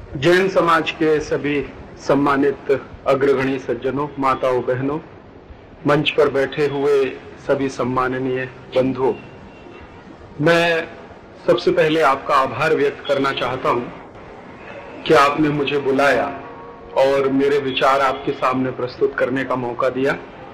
जैन समाज के सभी सम्मानित अग्रगण्य सज्जनों, माताओं, बहनों, मंच पर बैठे हुए सभी सम्माननीय बंधुओं, मैं सबसे पहले आपका आभार व्यक्त करना चाहता हूं कि आपने मुझे बुलाया और मेरे विचार आपके सामने प्रस्तुत करने का मौका दिया।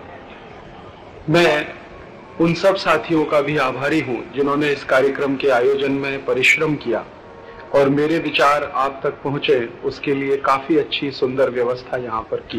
मैं उन सब साथियों का भी आभारी हूं जिन्होंने इस कार्यक्रम के आयोजन में परिश्रम किया और मेरे विचार आप तक पहुंचे, उसके लिए काफी अच्छी सुंदर व्यवस्था यहां पर की।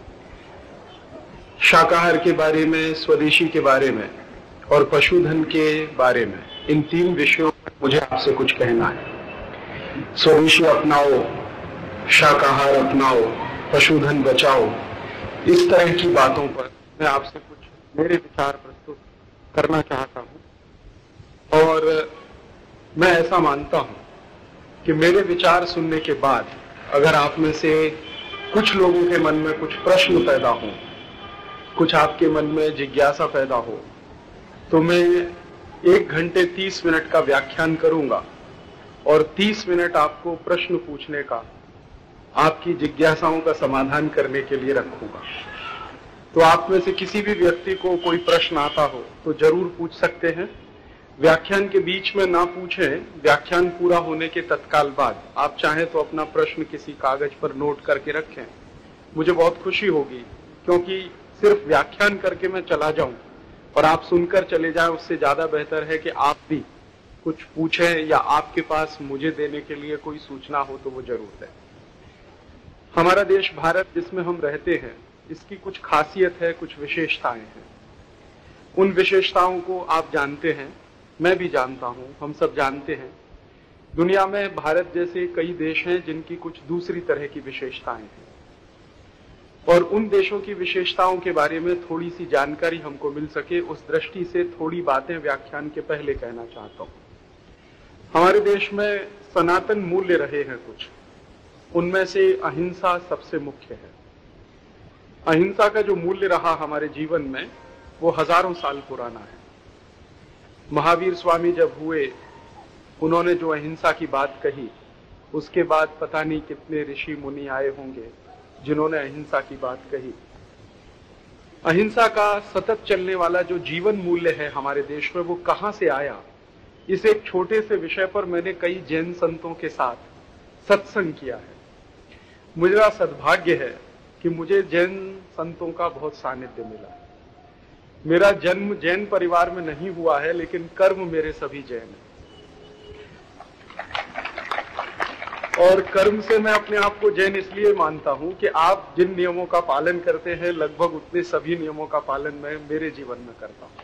शाकाहार के बारे में, स्वदेशी के बारे में और पशुधन के बारे में, इन तीन विषयों पर मुझे आपसे कुछ कहना है। स्वदेशी अपनाओ, शाकाहार अपनाओ, पशुधन बचाओ, इस तरह की बातों पर मैं आपसे कुछ मेरे विचार प्रस्तुत करना चाहता हूं। और मैं ऐसा मानता हूं कि मेरे विचार सुनने के बाद अगर आप में से कुछ लोगों के मन में कुछ प्रश्न पैदा हो, कुछ आपके मन में जिज्ञासा पैदा हो, तो मैं 1 घंटे 30 मिनट का व्याख्यान करूंगा और 30 मिनट आपको प्रश्न पूछने का, आपकी जिज्ञासाओं का समाधान करने के लिए रखूंगा। तो आप में से किसी भी व्यक्ति को कोई प्रश्न आता हो तो जरूर पूछ सकते हैं। व्याख्यान के बीच में ना पूछें, व्याख्यान पूरा होने के तत्काल बाद आप चाहें तो अपना प्रश्न किसी कागज पर नोट करके रखें। मुझे बहुत खुशी होगी, क्योंकि सिर्फ व्याख्यान करके मैं चला जाऊं और आप सुनकर चले जाएं, उससे ज्यादा बेहतर है कि आप भी कुछ पूछें या आपके पास मुझे देने के लिए कोई सूचना हो तो वो जरूर दें। हमारा देश भारत जिसमें हम रहते हैं, इसकी कुछ खासियत है, कुछ विशेषताएं हैं। उन विशेषताओं को आप जानते हैं, मैं भी जानता हूं, हम सब जानते हैं। दुनिया में भारत जैसे कई देश हैं जिनकी कुछ दूसरी तरह की विशेषताएं हैं, और उन देशों की विशेषताओं के बारे में थोड़ी सी जानकारी हमको मिल सके, उस दृष्टि से थोड़ी बातें व्याख्यान के पहले कहना चाहता हूं। हमारे देश में सनातन मूल्य रहे हैं कुछ, उनमें से अहिंसा सबसे मुख्य है। अहिंसा का जो मूल्य रहा हमारे जीवन में, वो हजारों साल पुराना है। महावीर स्वामी जब हुए, उन्होंने जो अहिंसा की बात कही, उसके बाद पता नहीं कितने ऋषि मुनि आए होंगे जिन्होंने अहिंसा की बात कही। अहिंसा का सतत चलने वाला जो जीवन मूल्य है हमारे देश में, वो कहां से आया, इस एक छोटे से विषय पर मैंने कई जैन संतों के साथ सत्संग किया है। मेरा सद्भाग्य है कि मुझे जैन संतों का बहुत सानिध्य मिला है। मेरा जन्म जैन परिवार में नहीं हुआ है, लेकिन कर्म मेरे सभी जैन हैं, और कर्म से मैं अपने आप को जैन इसलिए मानता हूं कि आप जिन नियमों का पालन करते हैं, लगभग उतने सभी नियमों का पालन मैं मेरे जीवन में करता हूं।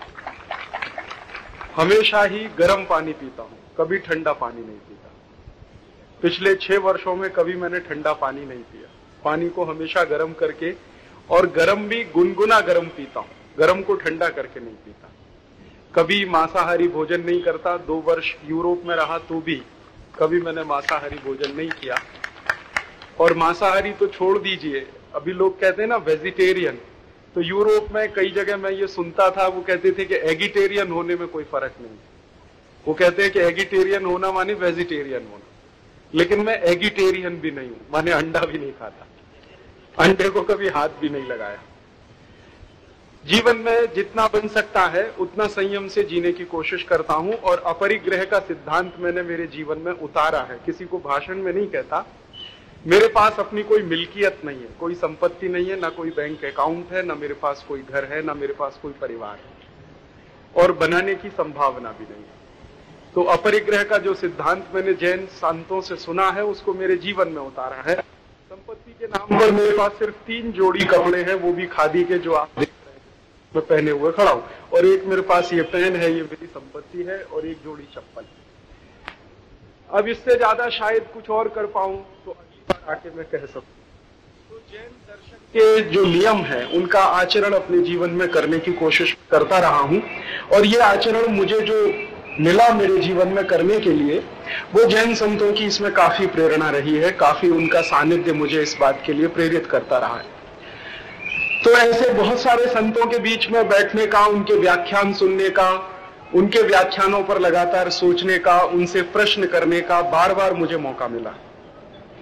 हमेशा ही गर्म पानी पीता हूं, कभी ठंडा पानी नहीं पीता। पिछले 6 वर्षों में कभी मैंने ठंडा पानी नहीं पिया। पानी को हमेशा गर्म करके, और गर्म भी गुनगुना गर्म पीता हूं, गर्म को ठंडा करके नहीं पीता। कभी मांसाहारी भोजन नहीं करता। 2 वर्ष यूरोप में रहा तो भी कभी मैंने मांसाहारी भोजन नहीं किया। और मांसाहारी तो छोड़ दीजिए, अभी लोग कहते हैं ना वेजिटेरियन, तो यूरोप में कई जगह मैं ये सुनता था, वो कहते थे कि एगिटेरियन होने में कोई फर्क नहीं। वो कहते हैं कि एगिटेरियन होना माने वेजिटेरियन होना, लेकिन मैं एगिटेरियन भी नहीं हूं, माने अंडा भी नहीं खाता, अंडे को कभी हाथ भी नहीं लगाया। जीवन में जितना बन सकता है उतना संयम से जीने की कोशिश करता हूं, और अपरिग्रह का सिद्धांत मैंने मेरे जीवन में उतारा है। किसी को भाषण में नहीं कहता। मेरे पास अपनी कोई मिल्कियत नहीं है, कोई संपत्ति नहीं है, ना कोई बैंक अकाउंट है, ना मेरे पास कोई घर है, ना मेरे पास कोई परिवार है, और बनाने की संभावना भी नहीं है। तो अपरिग्रह का जो सिद्धांत मैंने जैन संतों से सुना है, उसको मेरे जीवन में उतारा है। संपत्ति के नाम पर मेरे पास सिर्फ 3 जोड़ी कपड़े हैं, वो भी खादी के, जो आप देख रहे हैं मैं पहने हुए खड़ा हूं, और एक मेरे पास ये पेन है, ये मेरी संपत्ति है, और एक जोड़ी चप्पल। अब इससे ज्यादा शायद कुछ और कर पाऊं तो अगली बार आके मैं कह सकूं। तो जैन दर्शन के जो नियम है, उनका आचरण अपने जीवन में करने की कोशिश करता रहा हूं, और ये आचरण मुझे जो मिला मेरे जीवन में करने के लिए, वो जैन संतों की इसमें काफी प्रेरणा रही है, काफी उनका सानिध्य मुझे इस बात के लिए प्रेरित करता रहा है। तो ऐसे बहुत सारे संतों के बीच में बैठने का, उनके व्याख्यान सुनने का, उनके व्याख्यानों पर लगातार सोचने का, उनसे प्रश्न करने का बार बार मुझे मौका मिला।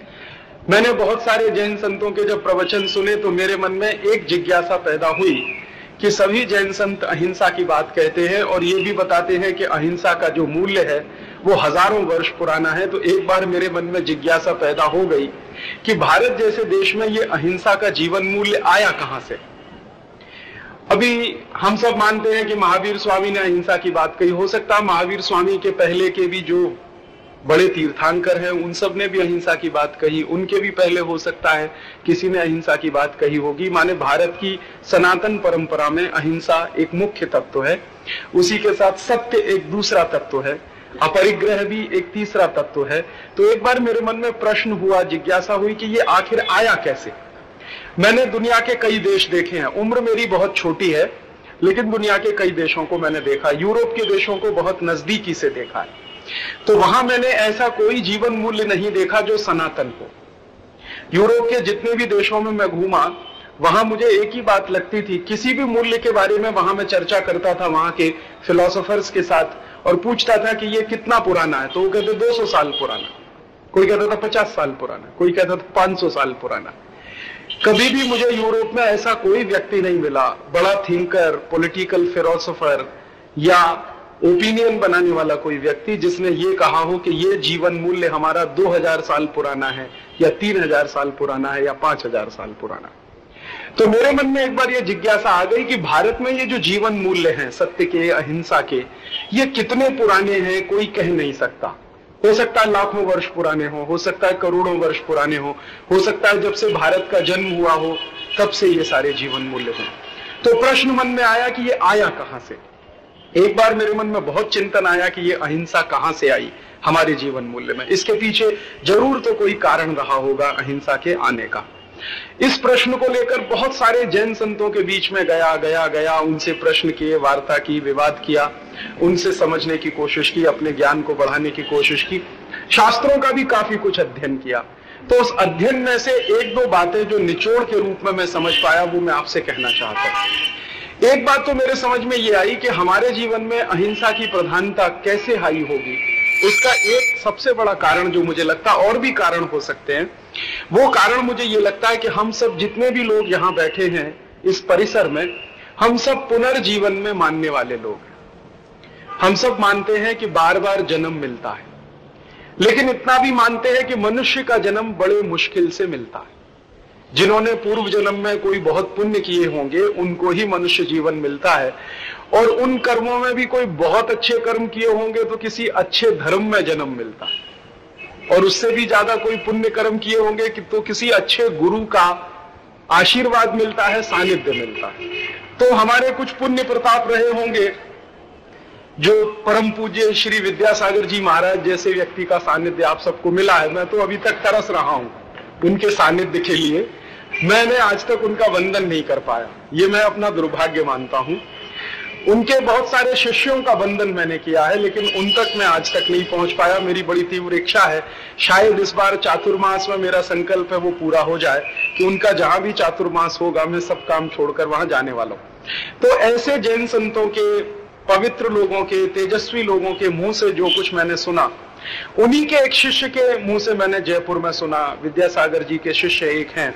मैंने बहुत सारे जैन संतों के जब प्रवचन सुने तो मेरे मन में एक जिज्ञासा पैदा हुई कि सभी जैन संत अहिंसा की बात कहते हैं और ये भी बताते हैं कि अहिंसा का जो मूल्य है वो हजारों वर्ष पुराना है। तो एक बार मेरे मन में जिज्ञासा पैदा हो गई कि भारत जैसे देश में ये अहिंसा का जीवन मूल्य आया कहां से। अभी हम सब मानते हैं कि महावीर स्वामी ने अहिंसा की बात कही, हो सकता है महावीर स्वामी के पहले के भी जो बड़े तीर्थंकर हैं उन सब ने भी अहिंसा की बात कही, उनके भी पहले हो सकता है किसी ने अहिंसा की बात कही होगी। माने भारत की सनातन परंपरा में अहिंसा एक मुख्य तत्व है, उसी के साथ सत्य एक दूसरा तत्व है, अपरिग्रह भी एक तीसरा तत्व है। तो एक बार मेरे मन में प्रश्न हुआ, जिज्ञासा हुई कि ये आखिर आया कैसे। मैंने दुनिया के कई देश देखे हैं, उम्र मेरी बहुत छोटी है लेकिन दुनिया के कई देशों को मैंने देखा, यूरोप के देशों को बहुत नजदीकी से देखा है। तो वहां मैंने ऐसा कोई जीवन मूल्य नहीं देखा जो सनातन हो। यूरोप के जितने भी देशों में मैं घूमा वहां मुझे एक ही बात लगती थी, किसी भी मूल्य के बारे में वहां मैं चर्चा करता था वहां के फिलोसोफर्स के साथ और पूछता था कि ये कितना पुराना है, तो वो कहते 200 साल पुराना, कोई कहता था 50 साल पुराना, कोई कहता था 500 साल पुराना। कभी भी मुझे यूरोप में ऐसा कोई व्यक्ति नहीं मिला, बड़ा थिंकर, पॉलिटिकल फिलोसोफर या ओपिनियन बनाने वाला कोई व्यक्ति जिसने ये कहा हो कि ये जीवन मूल्य हमारा 2000 साल पुराना है या 3000 साल पुराना है या 5000 साल पुराना। तो मेरे मन में एक बार ये जिज्ञासा आ गई कि भारत में ये जो जीवन मूल्य हैं सत्य के, अहिंसा के, ये कितने पुराने हैं कोई कह नहीं सकता। हो सकता है लाखों वर्ष पुराने हो सकता है करोड़ों वर्ष पुराने हो सकता है जब से भारत का जन्म हुआ हो तब से ये सारे जीवन मूल्य हों। तो प्रश्न मन में आया कि ये आया कहां से। एक बार मेरे मन में बहुत चिंतन आया कि ये अहिंसा कहां से आई हमारे जीवन मूल्य में, इसके पीछे जरूर तो कोई कारण रहा होगा अहिंसा के आने का। इस प्रश्न को लेकर बहुत सारे जैन संतों के बीच में गया, उनसे प्रश्न किए, वार्ता की, विवाद किया, उनसे समझने की कोशिश की, अपने ज्ञान को बढ़ाने की कोशिश की, शास्त्रों का भी काफी कुछ अध्ययन किया। तो उस अध्ययन में से एक दो बातें जो निचोड़ के रूप में मैं समझ पाया वो मैं आपसे कहना चाहता हूं। एक बात तो मेरे समझ में ये आई कि हमारे जीवन में अहिंसा की प्रधानता कैसे हाई होगी, उसका एक सबसे बड़ा कारण जो मुझे लगता है, और भी कारण हो सकते हैं, वो कारण मुझे ये लगता है कि हम सब जितने भी लोग यहाँ बैठे हैं इस परिसर में, हम सब पुनर्जीवन में मानने वाले लोग हैं। हम सब मानते हैं कि बार बार जन्म मिलता है, लेकिन इतना भी मानते हैं कि मनुष्य का जन्म बड़े मुश्किल से मिलता है। जिन्होंने पूर्व जन्म में कोई बहुत पुण्य किए होंगे उनको ही मनुष्य जीवन मिलता है, और उन कर्मों में भी कोई बहुत अच्छे कर्म किए होंगे तो किसी अच्छे धर्म में जन्म मिलता है, और उससे भी ज्यादा कोई पुण्य कर्म किए होंगे कि तो किसी अच्छे गुरु का आशीर्वाद मिलता है, सानिध्य मिलता है। तो हमारे कुछ पुण्य प्रताप रहे होंगे, जो परम पूज्य श्री विद्यासागर जी महाराज जैसे व्यक्ति का सानिध्य आप सबको मिला है। मैं तो अभी तक तरस रहा हूं उनके सानिध्य के लिए, मैंने आज तक उनका वंदन नहीं कर पाया, ये मैं अपना दुर्भाग्य मानता हूं। उनके बहुत सारे शिष्यों का वंदन मैंने किया है, लेकिन उन तक मैं आज तक नहीं पहुंच पाया। मेरी बड़ी तीव्र इच्छा है, शायद इस बार चातुर्मास में मेरा संकल्प है वो पूरा हो जाए कि उनका जहां भी चातुर्मास होगा मैं सब काम छोड़कर वहां जाने वाला हूं। तो ऐसे जैन संतों के, पवित्र लोगों के, तेजस्वी लोगों के मुंह से जो कुछ मैंने सुना, उन्हीं के एक शिष्य के मुंह से मैंने जयपुर में सुना। विद्यासागर जी के शिष्य एक हैं,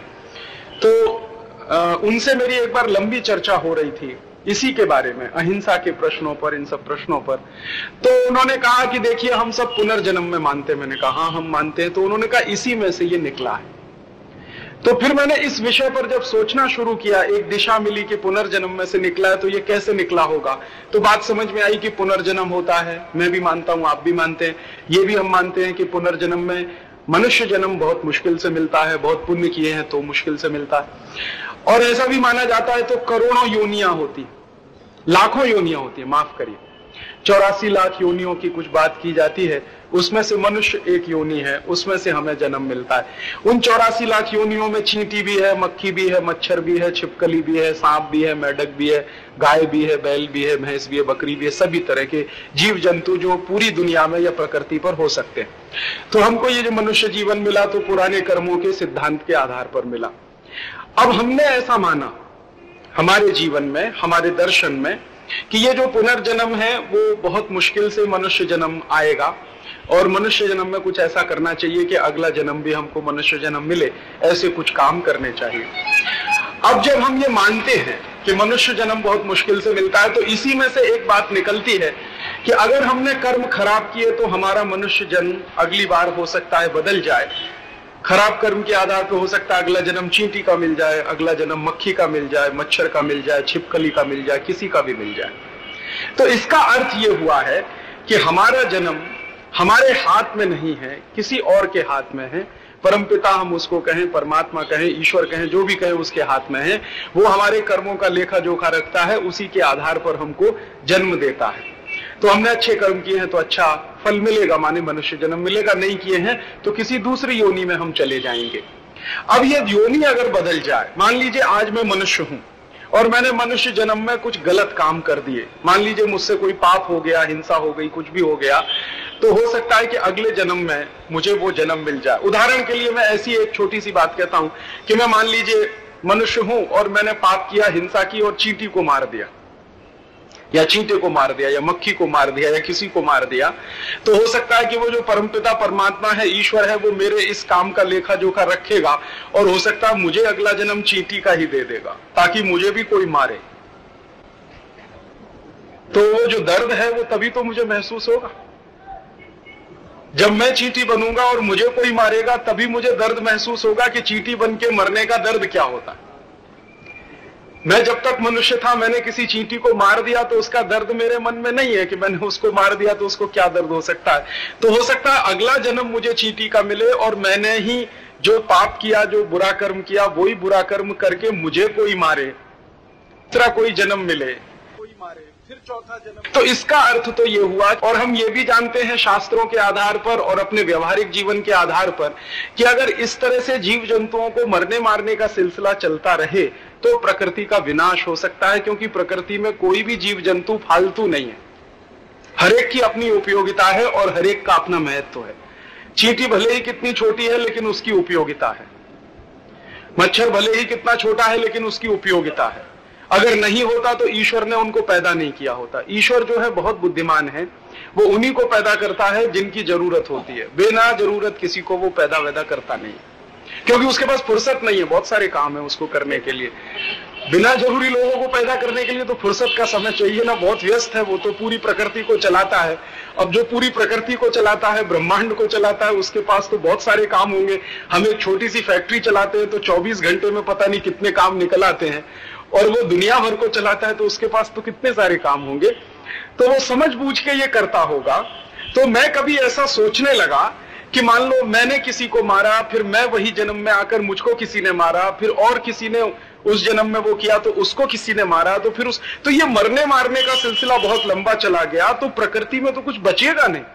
तो उनसे मेरी एक बार लंबी चर्चा हो रही थी इसी के बारे में, अहिंसा के प्रश्नों पर, इन सब प्रश्नों पर। तो उन्होंने कहा कि देखिए हम सब पुनर्जन्म में मानते हैं। मैंने कहा हाँ हम मानते हैं। तो उन्होंने कहा इसी में से ये निकला है। तो फिर मैंने इस विषय पर जब सोचना शुरू किया, एक दिशा मिली कि पुनर्जन्म में से निकला है, तो ये कैसे निकला होगा। तो बात समझ में आई कि पुनर्जन्म होता है, मैं भी मानता हूं, आप भी मानते हैं, ये भी हम मानते हैं कि पुनर्जन्म में मनुष्य जन्म बहुत मुश्किल से मिलता है, बहुत पुण्य किए हैं तो मुश्किल से मिलता है। और ऐसा भी माना जाता है तो करोड़ों योनियां होती, लाखों योनियां होती है, माफ करिए, 84 लाख योनियों की कुछ बात की जाती है, उसमें से मनुष्य एक योनि है, उसमें से हमें जन्म मिलता है। उन 84 लाख योनियों में चींटी भी है, मक्खी भी है, मच्छर भी है, छिपकली भी है, सांप भी है, मेढक भी है, गाय भी है, बैल भी है, भैंस भी है, बकरी भी है, सभी तरह के जीव जंतु जो पूरी दुनिया में या प्रकृति पर हो सकते हैं। तो हमको ये जो मनुष्य जीवन मिला तो पुराने कर्मों के सिद्धांत के आधार पर मिला। अब हमने ऐसा माना हमारे जीवन में, हमारे दर्शन में, कि ये जो पुनर्जन्म है वो बहुत मुश्किल से मनुष्य जन्म आएगा, और मनुष्य जन्म में कुछ ऐसा करना चाहिए कि अगला जन्म भी हमको मनुष्य जन्म मिले, ऐसे कुछ काम करने चाहिए। अब जब हम ये मानते हैं कि मनुष्य जन्म बहुत मुश्किल से मिलता है, तो इसी में से एक बात निकलती है कि अगर हमने कर्म खराब किए तो हमारा मनुष्य जन्म अगली बार हो सकता है बदल जाए। खराब कर्म के आधार पर हो सकता है अगला जन्म चींटी का मिल जाए, अगला जन्म मक्खी का मिल जाए, मच्छर का मिल जाए, छिपकली का मिल जाए, किसी का भी मिल जाए। तो इसका अर्थ ये हुआ है कि हमारा जन्म हमारे हाथ में नहीं है, किसी और के हाथ में है। परमपिता हम उसको कहें, परमात्मा कहें, ईश्वर कहें, जो भी कहें उसके हाथ में है। वो हमारे कर्मों का लेखा जोखा रखता है, उसी के आधार पर हमको जन्म देता है। तो हमने अच्छे कर्म किए हैं तो अच्छा फल मिलेगा, माने मनुष्य जन्म मिलेगा। नहीं किए हैं तो किसी दूसरी योनि में हम चले जाएंगे। अब ये योनि अगर बदल जाए, मान लीजिए आज मैं मनुष्य हूं और मैंने मनुष्य जन्म में कुछ गलत काम कर दिए, मान लीजिए मुझसे कोई पाप हो गया, हिंसा हो गई, कुछ भी हो गया, तो हो सकता है कि अगले जन्म में मुझे वो जन्म मिल जाए। उदाहरण के लिए मैं ऐसी एक छोटी सी बात कहता हूं कि मैं मान लीजिए मनुष्य हूं और मैंने पाप किया, हिंसा की और चींटी को मार दिया, या चींटे को मार दिया, या मक्खी को मार दिया, या किसी को मार दिया। तो हो सकता है कि वो जो परमपिता परमात्मा है, ईश्वर है, वो मेरे इस काम का लेखा जोखा रखेगा और हो सकता है मुझे अगला जन्म चींटी का ही दे देगा ताकि मुझे भी कोई मारे। तो वो जो दर्द है वो तभी तो मुझे महसूस होगा जब मैं चींटी बनूंगा और मुझे कोई मारेगा, तभी मुझे दर्द महसूस होगा कि चींटी बन के मरने का दर्द क्या होता है। मैं जब तक मनुष्य था मैंने किसी चींटी को मार दिया तो उसका दर्द मेरे मन में नहीं है कि मैंने उसको मार दिया तो उसको क्या दर्द हो सकता है। तो हो सकता है अगला जन्म मुझे चींटी का मिले और मैंने ही जो पाप किया, जो बुरा कर्म किया, वही बुरा कर्म करके मुझे कोई मारे, तीसरा कोई जन्म मिले, कोई मारे, फिर चौथा जन्म। तो इसका अर्थ तो ये हुआ, और हम ये भी जानते हैं शास्त्रों के आधार पर और अपने व्यवहारिक जीवन के आधार पर कि अगर इस तरह से जीव जंतुओं को मरने मारने का सिलसिला चलता रहे तो प्रकृति का विनाश हो सकता है, क्योंकि प्रकृति में कोई भी जीव जंतु फालतू नहीं है। हरेक की अपनी उपयोगिता है और हरेक का अपना महत्व है। चींटी भले ही कितनी छोटी है लेकिन उसकी उपयोगिता है, मच्छर भले ही कितना छोटा है लेकिन उसकी उपयोगिता है। अगर नहीं होता तो ईश्वर ने उनको पैदा नहीं किया होता। ईश्वर जो है बहुत बुद्धिमान है, वो उन्हीं को पैदा करता है जिनकी जरूरत होती है। बिना जरूरत किसी को वो पैदा वैदा करता नहीं, क्योंकि उसके पास फुर्सत नहीं है, बहुत सारे काम है उसको करने के लिए। बिना जरूरी लोगों को पैदा करने के लिए तो फुर्सत का समय चाहिए ना, बहुत व्यस्त है वो, तो पूरी प्रकृति को चलाता है। अब जो पूरी प्रकृति को चलाता है, ब्रह्मांड को चलाता है, उसके पास तो बहुत सारे काम होंगे। हम एक छोटी सी फैक्ट्री चलाते हैं तो 24 घंटे में पता नहीं कितने काम निकल आते हैं, और वो दुनिया भर को चलाता है तो उसके पास तो कितने सारे काम होंगे। तो वो समझ बूझ के ये करता होगा। तो मैं कभी ऐसा सोचने लगा कि मान लो मैंने किसी को मारा, फिर मैं वही जन्म में आकर मुझको किसी ने मारा, फिर और किसी ने उस जन्म में वो किया तो उसको किसी ने मारा, तो फिर तो ये मरने मारने का सिलसिला बहुत लंबा चला गया। तो प्रकृति में तो कुछ बचेगा नहीं,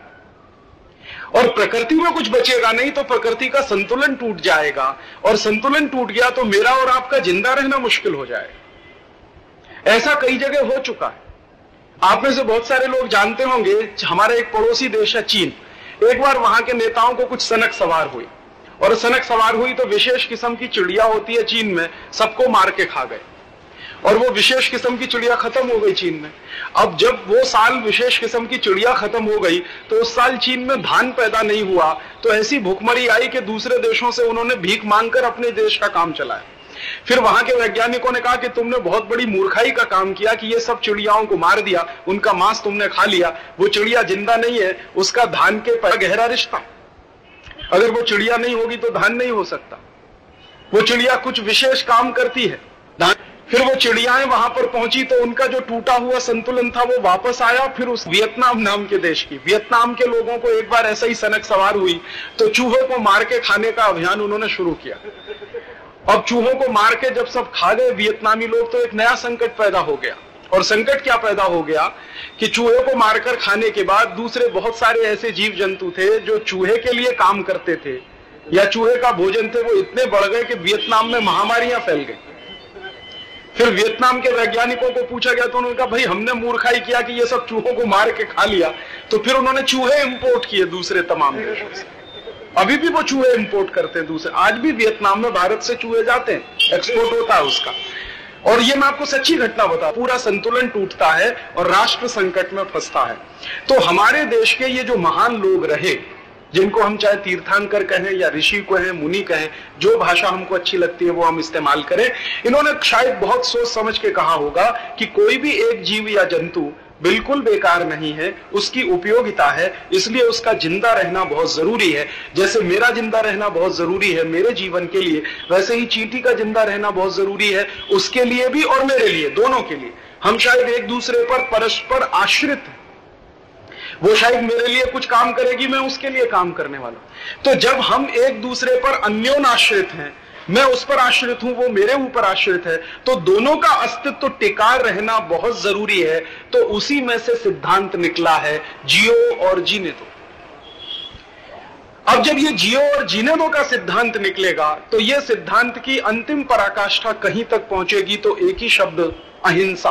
और प्रकृति में कुछ बचेगा नहीं तो प्रकृति का संतुलन टूट जाएगा, और संतुलन टूट गया तो मेरा और आपका जिंदा रहना मुश्किल हो जाएगा। ऐसा कई जगह हो चुका है। आप में से बहुत सारे लोग जानते होंगे, हमारा एक पड़ोसी देश है चीन। एक बार वहां के नेताओं को कुछ सनक सवार हुई, और सनक सवार हुई तो विशेष किस्म की चिड़िया होती है चीन में, सबको मार के खा गए, और वो विशेष किस्म की चिड़िया खत्म हो गई चीन में। अब जब वो साल विशेष किस्म की चिड़िया खत्म हो गई तो उस साल चीन में धान पैदा नहीं हुआ, तो ऐसी भूखमरी आई कि दूसरे देशों से उन्होंने भीख मांगकर अपने देश का काम चलाया। फिर वहां के वैज्ञानिकों ने कहा कि तुमने बहुत बड़ी मूर्खाई का काम किया कि ये सब चिड़ियाओं को मार दिया, उनका मांस तुमने खा लिया। वो चिड़िया जिंदा नहीं है, उसका धान के पर गहरा रिश्ता। अगर वो चिड़िया नहीं होगी तो धान नहीं हो सकता। वो चिड़िया कुछ विशेष काम करती है, धान। फिर वो चिड़ियाएं वहां पर पहुंची तो उनका जो टूटा हुआ संतुलन था वो वापस आया। फिर उस वियतनाम नाम के देश की, वियतनाम के लोगों को एक बार ऐसा ही सनक सवार हुई तो चूहों को मार के खाने का अभियान उन्होंने शुरू किया। अब चूहों को मार के जब सब खा गए वियतनामी लोग तो एक नया संकट पैदा हो गया। और संकट क्या पैदा हो गया कि चूहे को मारकर खाने के बाद दूसरे बहुत सारे ऐसे जीव जंतु थे जो चूहे के लिए काम करते थे या चूहे का भोजन थे, वो इतने बढ़ गए कि वियतनाम में महामारियां फैल गई। फिर वियतनाम के वैज्ञानिकों को पूछा गया तो उन्होंने कहा भाई हमने मूर्खाई किया कि ये सब चूहों को मार के खा लिया। तो फिर उन्होंने चूहे इंपोर्ट किए दूसरे तमाम देशों से। अभी भी वो चूहे इंपोर्ट करते हैं दूसरे। आज भी वियतनाम में भारत से चूहे जाते हैं, एक्सपोर्ट होता है उसका। और ये मैं आपको सच्ची घटना बता, पूरा संतुलन टूटता है और राष्ट्र संकट में फंसता है। तो हमारे देश के ये जो महान लोग रहे, जिनको हम चाहे तीर्थंकर कहें या ऋषि कहें, मुनि कहें, जो भाषा हमको अच्छी लगती है वो हम इस्तेमाल करें, इन्होंने शायद बहुत सोच समझ के कहा होगा कि कोई भी एक जीव या जंतु बिल्कुल बेकार नहीं है, उसकी उपयोगिता है, इसलिए उसका जिंदा रहना बहुत जरूरी है। जैसे मेरा जिंदा रहना बहुत जरूरी है मेरे जीवन के लिए, वैसे ही चींटी का जिंदा रहना बहुत जरूरी है उसके लिए भी और मेरे लिए, दोनों के लिए। हम शायद एक दूसरे पर परस्पर आश्रित हैं, वो शायद मेरे लिए कुछ काम करेगी, मैं उसके लिए काम करने वाला। तो जब हम एक दूसरे पर अन्योन आश्रित हैं, मैं उस पर आश्रित हूं, वो मेरे ऊपर आश्रित है, तो दोनों का अस्तित्व तो टिका रहना बहुत जरूरी है। तो उसी में से सिद्धांत निकला है जियो और जीने दो। अब जब ये जियो और जीने दो का सिद्धांत निकलेगा तो ये सिद्धांत की अंतिम पराकाष्ठा कहीं तक पहुंचेगी, तो एक ही शब्द, अहिंसा।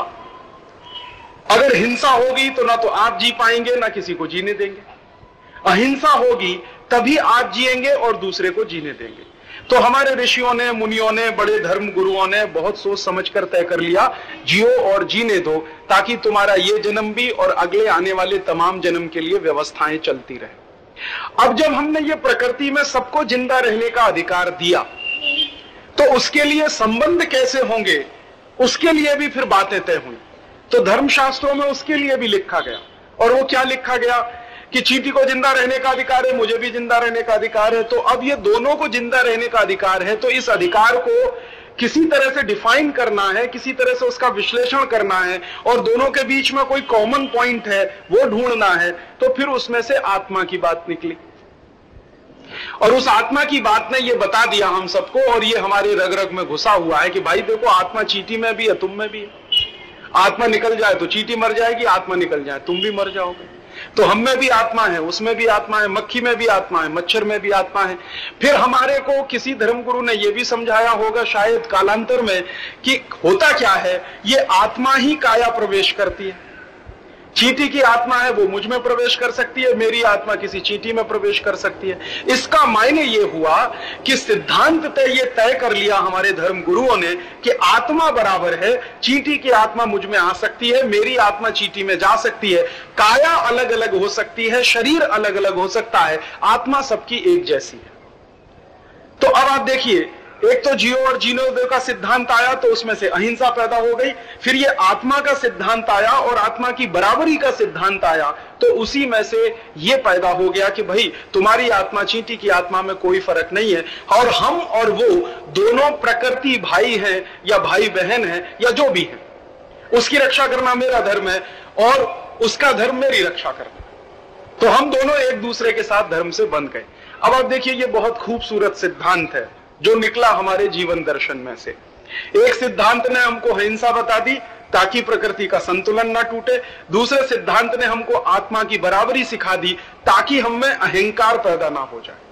अगर हिंसा होगी तो ना तो आप जी पाएंगे ना किसी को जीने देंगे। अहिंसा होगी तभी आप जिएंगे और दूसरे को जीने देंगे। तो हमारे ऋषियों ने, मुनियों ने, बड़े धर्म गुरुओं ने बहुत सोच समझकर तय कर लिया, जियो और जीने दो, ताकि तुम्हारा ये जन्म भी और अगले आने वाले तमाम जन्म के लिए व्यवस्थाएं चलती रहे। अब जब हमने ये प्रकृति में सबको जिंदा रहने का अधिकार दिया, तो उसके लिए संबंध कैसे होंगे, उसके लिए भी फिर बातें तय हुई। तो धर्मशास्त्रों में उसके लिए भी लिखा गया। और वो क्या लिखा गया कि चींटी को जिंदा रहने का अधिकार है, मुझे भी जिंदा रहने का अधिकार है। तो अब ये दोनों को जिंदा रहने का अधिकार है, तो इस अधिकार को किसी तरह से डिफाइन करना है, किसी तरह से उसका विश्लेषण करना है, और दोनों के बीच में कोई कॉमन पॉइंट है वो ढूंढना है। तो फिर उसमें से आत्मा की बात निकली, और उस आत्मा की बात ने ये बता दिया हम सबको, और ये हमारे रग रग में घुसा हुआ है कि भाई देखो, आत्मा चींटी में भी है, तुम में भी है। आत्मा निकल जाए तो चींटी मर जाएगी, आत्मा निकल जाए तुम भी मर जाओगे। तो हम में भी आत्मा है, उसमें भी आत्मा है, मक्खी में भी आत्मा है, मच्छर में भी आत्मा है। फिर हमारे को किसी धर्मगुरु ने यह भी समझाया होगा शायद कालांतर में कि होता क्या है, ये आत्मा ही काया प्रवेश करती है। चींटी की आत्मा है वो मुझ में प्रवेश कर सकती है, मेरी आत्मा किसी चींटी में प्रवेश कर सकती है। इसका मायने ये हुआ कि सिद्धांत ये तय कर लिया हमारे धर्म गुरुओं ने कि आत्मा बराबर है, चींटी की आत्मा मुझ में आ सकती है, मेरी आत्मा चींटी में जा सकती है, काया अलग अलग हो सकती है, शरीर अलग अलग हो सकता है, आत्मा सबकी एक जैसी है। तो अब आप देखिए, एक तो जियो और जीने दो का सिद्धांत आया तो उसमें से अहिंसा पैदा हो गई, फिर ये आत्मा का सिद्धांत आया और आत्मा की बराबरी का सिद्धांत आया, तो उसी में से ये पैदा हो गया कि भाई तुम्हारी आत्मा चींटी की आत्मा में कोई फर्क नहीं है, और हम और वो दोनों प्रकृति भाई हैं या भाई बहन हैं या जो भी है, उसकी रक्षा करना मेरा धर्म है और उसका धर्म मेरी रक्षा करना। तो हम दोनों एक दूसरे के साथ धर्म से बंध गए। अब आप देखिए, ये बहुत खूबसूरत सिद्धांत है जो निकला हमारे जीवन दर्शन में से। एक सिद्धांत ने हमको हिंसा बता दी ताकि प्रकृति का संतुलन ना टूटे, दूसरे सिद्धांत ने हमको आत्मा की बराबरी सिखा दी ताकि हम में अहंकार पैदा ना हो जाए।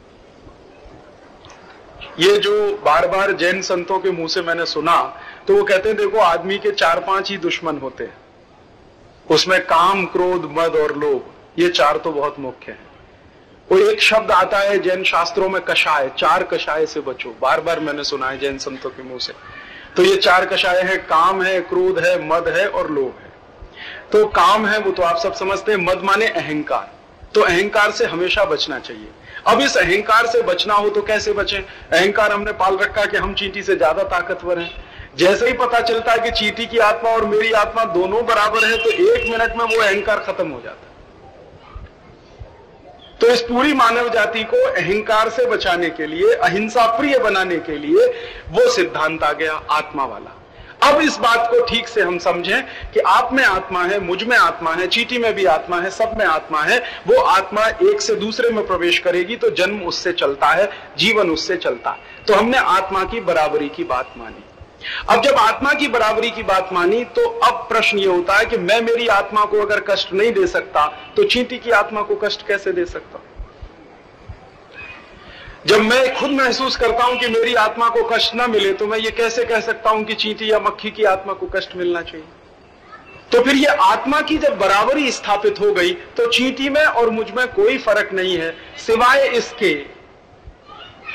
ये जो बार बार जैन संतों के मुंह से मैंने सुना, तो वो कहते हैं देखो, आदमी के 4-5 ही दुश्मन होते हैं, उसमें काम, क्रोध, मद और लोभ, ये 4 तो बहुत मुख्य है। वो एक शब्द आता है जैन शास्त्रों में, कषाय, 4 कषाय से बचो, बार बार मैंने सुना है जैन संतों के मुंह से। तो ये 4 कषाय है, काम है, क्रोध है, मद है और लोभ है। तो काम है वो तो आप सब समझते हैं, मद माने अहंकार, तो अहंकार से हमेशा बचना चाहिए। अब इस अहंकार से बचना हो तो कैसे बचें? अहंकार हमने पाल रखा कि हम चींटी से ज्यादा ताकतवर हैं। जैसे ही पता चलता है कि चींटी की आत्मा और मेरी आत्मा दोनों बराबर है, तो 1 मिनट में वो अहंकार खत्म हो जाता है। तो इस पूरी मानव जाति को अहंकार से बचाने के लिए, अहिंसा प्रिय बनाने के लिए वो सिद्धांत आ गया आत्मा वाला। अब इस बात को ठीक से हम समझें कि आप में आत्मा है, मुझ में आत्मा है, चींटी में भी आत्मा है, सब में आत्मा है। वो आत्मा एक से दूसरे में प्रवेश करेगी तो जन्म उससे चलता है, जीवन उससे चलता है। तो हमने आत्मा की बराबरी की बात मानी। अब जब आत्मा की बराबरी की बात मानी, तो अब प्रश्न ये होता है कि मैं मेरी आत्मा को अगर कष्ट नहीं दे सकता, तो चींटी की आत्मा को कष्ट कैसे दे सकता? जब मैं खुद महसूस करता हूं कि मेरी आत्मा को कष्ट ना मिले, तो मैं ये कैसे कह सकता हूं कि चींटी या मक्खी की आत्मा को कष्ट मिलना चाहिए? तो फिर ये आत्मा की जब बराबरी स्थापित हो गई, तो चींटी में और मुझ में कोई फर्क नहीं है, सिवाय इसके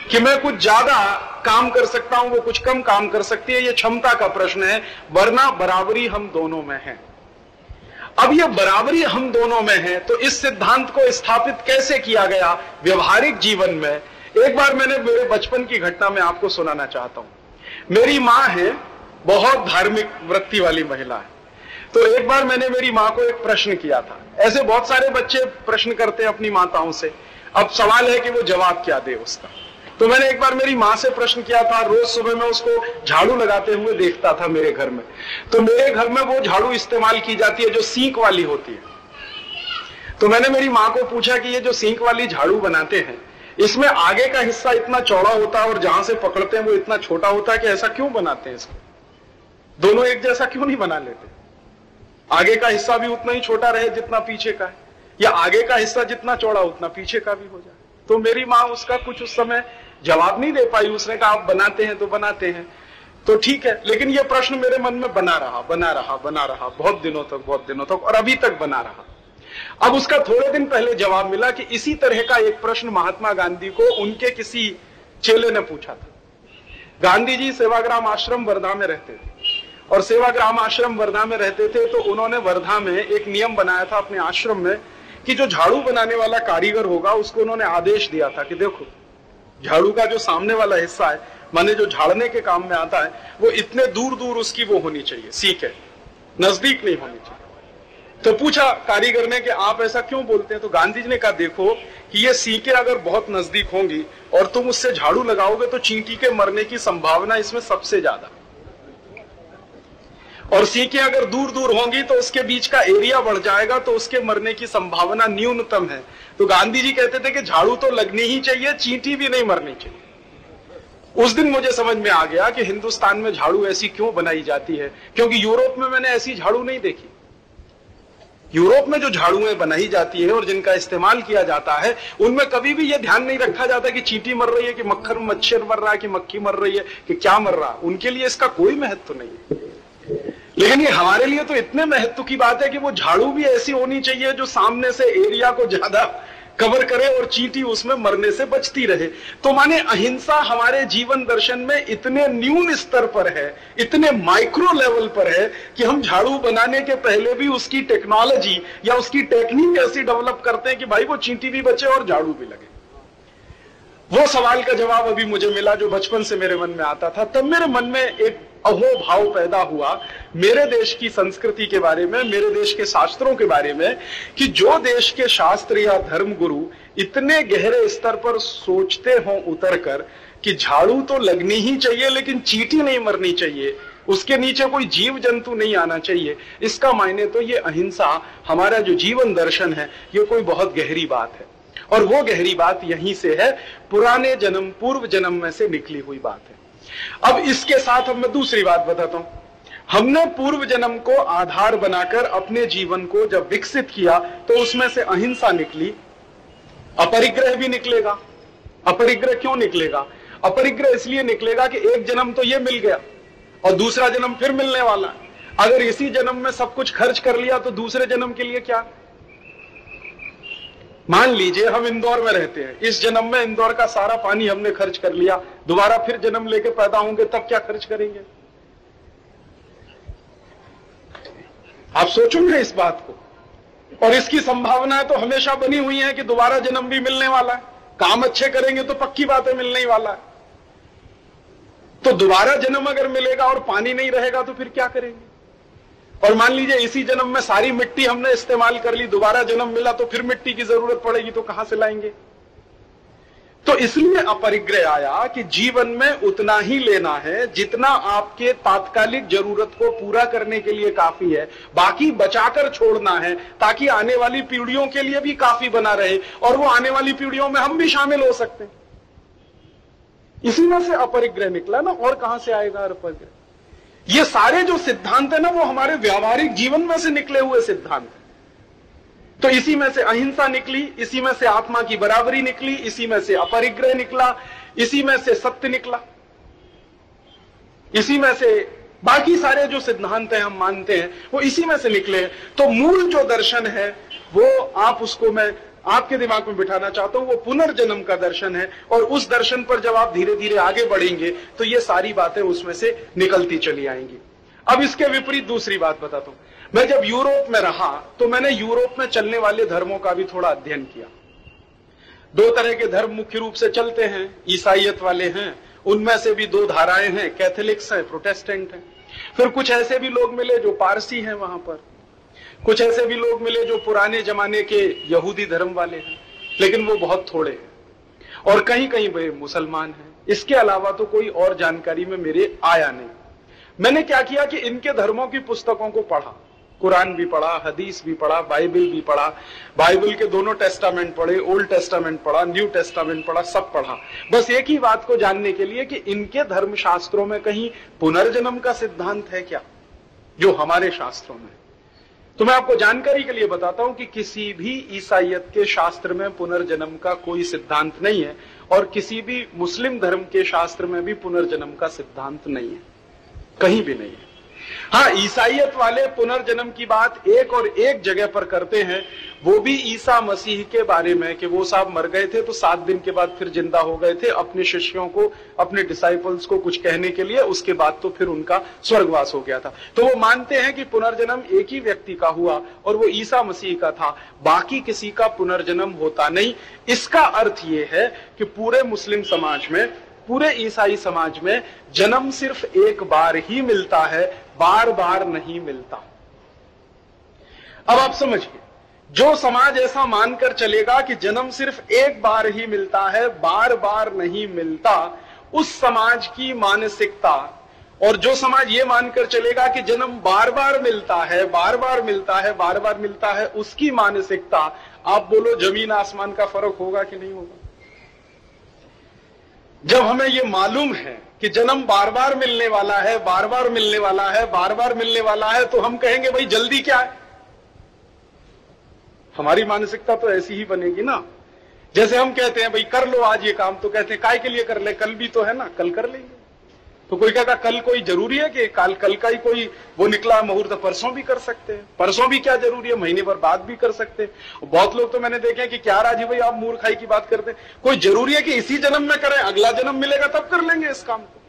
कि मैं कुछ ज्यादा काम कर सकता हूं, वो कुछ कम काम कर सकती है, ये क्षमता का प्रश्न है, वरना बराबरी हम दोनों में है। अब ये बराबरी हम दोनों में है, तो इस सिद्धांत को स्थापित कैसे किया गया व्यवहारिक जीवन में? एक बार मैंने मेरे बचपन की घटना में आपको सुनाना चाहता हूं। मेरी माँ है, बहुत धार्मिक वृत्ति वाली महिला है। तो एक बार मैंने मेरी माँ को एक प्रश्न किया था। ऐसे बहुत सारे बच्चे प्रश्न करते हैं अपनी माताओं से, अब सवाल है कि वो जवाब क्या दे उसका। तो मैंने एक बार मेरी माँ से प्रश्न किया था। रोज सुबह मैं उसको झाड़ू लगाते हुए देखता था मेरे घर में। तो मेरे घर में वो झाड़ू इस्तेमाल की जाती है जो सींक वाली होती है। तो मैंने मेरी माँ को पूछा कि ये जो सींक वाली झाड़ू बनाते हैं, इसमें आगे का हिस्सा इतना चौड़ा होता है और जहां से पकड़ते हैं वो इतना छोटा होता है, कि ऐसा क्यों बनाते हैं? इसको दोनों एक जैसा क्यों नहीं बना लेते? आगे का हिस्सा भी उतना ही छोटा रहे जितना पीछे का है, या आगे का हिस्सा जितना चौड़ा उतना पीछे का भी हो जाए। तो मेरी माँ उसका कुछ उस समय जवाब नहीं दे पाई। उसने कहा आप बनाते हैं तो बनाते हैं, तो ठीक है। लेकिन ये प्रश्न मेरे मन में बना रहा बहुत दिनों तक, और अभी तक बना रहा। अब उसका थोड़े दिन पहले जवाब मिला कि इसी तरह का एक प्रश्न महात्मा गांधी को उनके किसी चेले ने पूछा था। गांधी जी सेवाग्राम आश्रम वर्धा में रहते थे, और सेवाग्राम आश्रम वर्धा में रहते थे, तो उन्होंने वर्धा में एक नियम बनाया था अपने आश्रम में कि जो झाड़ू बनाने वाला कारीगर होगा उसको उन्होंने आदेश दिया था कि देखो, झाड़ू का जो सामने वाला हिस्सा है, माने जो झाड़ने के काम में आता है, वो इतने दूर दूर उसकी वो होनी चाहिए, सीख है, नजदीक नहीं होनी चाहिए। तो पूछा कारीगर ने कि आप ऐसा क्यों बोलते हैं? तो गांधी जी ने कहा देखो कि ये सीखें अगर बहुत नजदीक होंगी और तुम उससे झाड़ू लगाओगे तो चींटी के मरने की संभावना इसमें सबसे ज्यादा, और सीखें अगर दूर दूर होंगी तो उसके बीच का एरिया बढ़ जाएगा, तो उसके मरने की संभावना न्यूनतम है। तो गांधी जी कहते थे कि झाड़ू तो लगनी ही चाहिए, चींटी भी नहीं मरनी चाहिए। उस दिन मुझे समझ में आ गया कि हिंदुस्तान में झाड़ू ऐसी क्यों बनाई जाती है, क्योंकि यूरोप में मैंने ऐसी झाड़ू नहीं देखी। यूरोप में जो झाड़ुएं बनाई जाती है और जिनका इस्तेमाल किया जाता है, उनमें कभी भी यह ध्यान नहीं रखा जाता कि चींटी मर रही है, कि मच्छर मर रहा है, कि मक्खी मर रही है, कि क्या मर रहा है। उनके लिए इसका कोई महत्व नहीं है। लेकिन ये हमारे लिए तो इतने महत्व की बात है कि वो झाड़ू भी ऐसी होनी चाहिए जो सामने से एरिया को ज्यादा कवर करे और चींटी उसमें मरने से बचती रहे। तो माने अहिंसा हमारे जीवन दर्शन में इतने न्यून स्तर पर है, इतने माइक्रो लेवल पर है कि हम झाड़ू बनाने के पहले भी उसकी टेक्नोलॉजी या उसकी टेक्निक ऐसी डेवलप करते हैं कि भाई वो चींटी भी बचे और झाड़ू भी लगे। वो सवाल का जवाब अभी मुझे मिला जो बचपन से मेरे मन में आता था। तब मेरे मन में एक अहो भाव पैदा हुआ मेरे देश की संस्कृति के बारे में, मेरे देश के शास्त्रों के बारे में, कि जो देश के शास्त्र या धर्म गुरु इतने गहरे स्तर पर सोचते हों उतर कर कि झाड़ू तो लगनी ही चाहिए लेकिन चींटी नहीं मरनी चाहिए, उसके नीचे कोई जीव जंतु नहीं आना चाहिए, इसका मायने तो ये अहिंसा हमारा जो जीवन दर्शन है ये कोई बहुत गहरी बात है। और वो गहरी बात यहीं से है, पुराने जन्म पूर्व जन्म में से निकली हुई बात है। अब इसके साथ अब मैं दूसरी बात बताता हूं। हमने पूर्व जन्म को आधार बनाकर अपने जीवन को जब विकसित किया तो उसमें से अहिंसा निकली, अपरिग्रह भी निकलेगा। अपरिग्रह क्यों निकलेगा? अपरिग्रह इसलिए निकलेगा कि एक जन्म तो ये मिल गया और दूसरा जन्म फिर मिलने वाला है। अगर इसी जन्म में सब कुछ खर्च कर लिया तो दूसरे जन्म के लिए क्या? मान लीजिए हम इंदौर में रहते हैं, इस जन्म में इंदौर का सारा पानी हमने खर्च कर लिया, दोबारा फिर जन्म लेके पैदा होंगे तब क्या खर्च करेंगे? आप सोचो ना इस बात को। और इसकी संभावनाएं तो हमेशा बनी हुई है कि दोबारा जन्म भी मिलने वाला है, काम अच्छे करेंगे तो पक्की बात है मिलने ही वाला है। तो दोबारा जन्म अगर मिलेगा और पानी नहीं रहेगा तो फिर क्या करेंगे? और मान लीजिए इसी जन्म में सारी मिट्टी हमने इस्तेमाल कर ली, दोबारा जन्म मिला तो फिर मिट्टी की जरूरत पड़ेगी, तो कहां से लाएंगे? तो इसलिए अपरिग्रह आया कि जीवन में उतना ही लेना है जितना आपके तात्कालिक जरूरत को पूरा करने के लिए काफी है, बाकी बचाकर छोड़ना है ताकि आने वाली पीढ़ियों के लिए भी काफी बना रहे और वो आने वाली पीढ़ियों में हम भी शामिल हो सकते हैं। इसी में से अपरिग्रह निकला ना, और कहां से आएगा अपरिग्रह? ये सारे जो सिद्धांत है ना वो हमारे व्यावहारिक जीवन में से निकले हुए सिद्धांत है। तो इसी में से अहिंसा निकली, इसी में से आत्मा की बराबरी निकली, इसी में से अपरिग्रह निकला, इसी में से सत्य निकला, इसी में से बाकी सारे जो सिद्धांत हैं हम मानते हैं वो इसी में से निकले। तो मूल जो दर्शन है वो आप उसको मैं आपके दिमाग में बिठाना चाहता हूं वो पुनर्जन्म का दर्शन है, और उस दर्शन पर जब आप धीरे धीरे आगे बढ़ेंगे तो ये सारी बातें उसमें से निकलती चली आएंगी। अब इसके विपरीत दूसरी बात बताता हूं। मैं जब यूरोप में रहा तो मैंने यूरोप में चलने वाले धर्मों का भी थोड़ा अध्ययन किया। दो तरह के धर्म मुख्य रूप से चलते हैं, ईसाइयत वाले हैं, उनमें से भी दो धाराएं हैं, कैथोलिक्स हैं, प्रोटेस्टेंट हैं। फिर कुछ ऐसे भी लोग मिले जो पारसी हैं वहां पर, कुछ ऐसे भी लोग मिले जो पुराने जमाने के यहूदी धर्म वाले हैं, लेकिन वो बहुत थोड़े हैं, और कहीं कहीं वे मुसलमान हैं। इसके अलावा तो कोई और जानकारी में मेरे आया नहीं। मैंने क्या किया कि इनके धर्मों की पुस्तकों को पढ़ा, कुरान भी पढ़ा, हदीस भी पढ़ा, बाइबल भी पढ़ा, बाइबल के दोनों टेस्टामेंट पढ़े, ओल्ड टेस्टामेंट पढ़ा, न्यू टेस्टामेंट पढ़ा, सब पढ़ा, बस एक ही बात को जानने के लिए कि इनके धर्म शास्त्रों में कहीं पुनर्जन्म का सिद्धांत है क्या, जो हमारे शास्त्रों में। तो मैं आपको जानकारी के लिए बताता हूं कि किसी भी ईसाइयत के शास्त्र में पुनर्जन्म का कोई सिद्धांत नहीं है, और किसी भी मुस्लिम धर्म के शास्त्र में भी पुनर्जन्म का सिद्धांत नहीं है, कहीं भी नहीं है। हाँ, ईसाइयत वाले पुनर्जन्म की बात एक और एक जगह पर करते हैं, वो भी ईसा मसीह के बारे में कि वो साहब मर गए थे तो 7 दिन के बाद फिर जिंदा हो गए थे, अपने शिष्यों को, अपने डिसाइपल्स को कुछ कहने के लिए, उसके बाद तो फिर उनका स्वर्गवास हो गया था। तो वो मानते हैं कि पुनर्जन्म एक ही व्यक्ति का हुआ और वो ईसा मसीह का था, बाकी किसी का पुनर्जन्म होता नहीं। इसका अर्थ ये है कि पूरे मुस्लिम समाज में, पूरे ईसाई समाज में जन्म सिर्फ एक बार ही मिलता है, बार बार नहीं मिलता। अब आप समझिए, जो समाज ऐसा मानकर चलेगा कि जन्म सिर्फ एक बार ही मिलता है, बार बार नहीं मिलता, उस समाज की मानसिकता, और जो समाज ये मानकर चलेगा कि जन्म बार बार मिलता है, बार बार मिलता है, बार बार मिलता है, उसकी मानसिकता, आप बोलो जमीन आसमान का फर्क होगा कि नहीं होगा? जब हमें ये मालूम है कि जन्म बार बार मिलने वाला है, बार बार मिलने वाला है, बार बार मिलने वाला है, तो हम कहेंगे भाई जल्दी क्या है? हमारी मानसिकता तो ऐसी ही बनेगी ना। जैसे हम कहते हैं भाई कर लो आज ये काम, तो कहते हैं काय के लिए कर ले, कल भी तो है ना, कल कर लेंगे। तो कोई कहता कल कोई जरूरी है कि कल का ही कोई वो निकला मुहूर्त, परसों भी कर सकते हैं, परसों भी क्या जरूरी है, महीने भर बाद भी कर सकते हैं। बहुत लोग तो मैंने देखे हैं कि क्या राजी भाई आप मूर्खाई की बात करते हैं, कोई जरूरी है कि इसी जन्म में करें, अगला जन्म मिलेगा तब कर लेंगे इस काम को।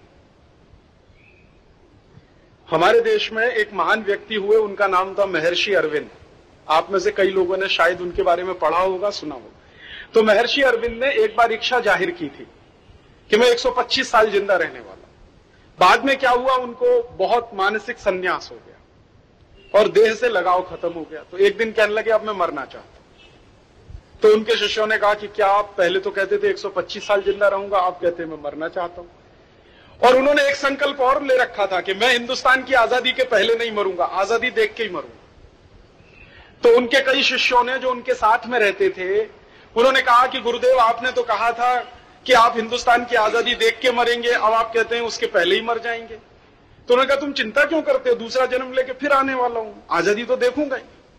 हमारे देश में एक महान व्यक्ति हुए, उनका नाम था महर्षि अरविंद। आप में से कई लोगों ने शायद उनके बारे में पढ़ा होगा, सुना होगा। तो महर्षि अरविंद ने एक बार इच्छा जाहिर की थी कि मैं 125 साल जिंदा रहने वाला। बाद में क्या हुआ, उनको बहुत मानसिक संन्यास हो गया और देह से लगाव खत्म हो गया। तो एक दिन कहने लगे अब मैं मरना चाहता हूं। तो उनके शिष्यों ने कहा कि क्या आप पहले तो कहते थे 125 साल जिंदा रहूंगा, आप कहते हैं मैं मरना चाहता हूं। और उन्होंने एक संकल्प और ले रखा था कि मैं हिंदुस्तान की आजादी के पहले नहीं मरूंगा, आजादी देख के ही मरूंगा। तो उनके कई शिष्यों ने, जो उनके साथ में रहते थे, उन्होंने कहा कि गुरुदेव आपने तो कहा था कि आप हिंदुस्तान की आजादी देख के मरेंगे, अब आप कहते हैं उसके पहले ही मर जाएंगे। तो उन्होंने कहा तुम चिंता क्यों करते हो, दूसरा जन्म लेके फिर आने वाला हूं, आजादी तो देखूंगा ही,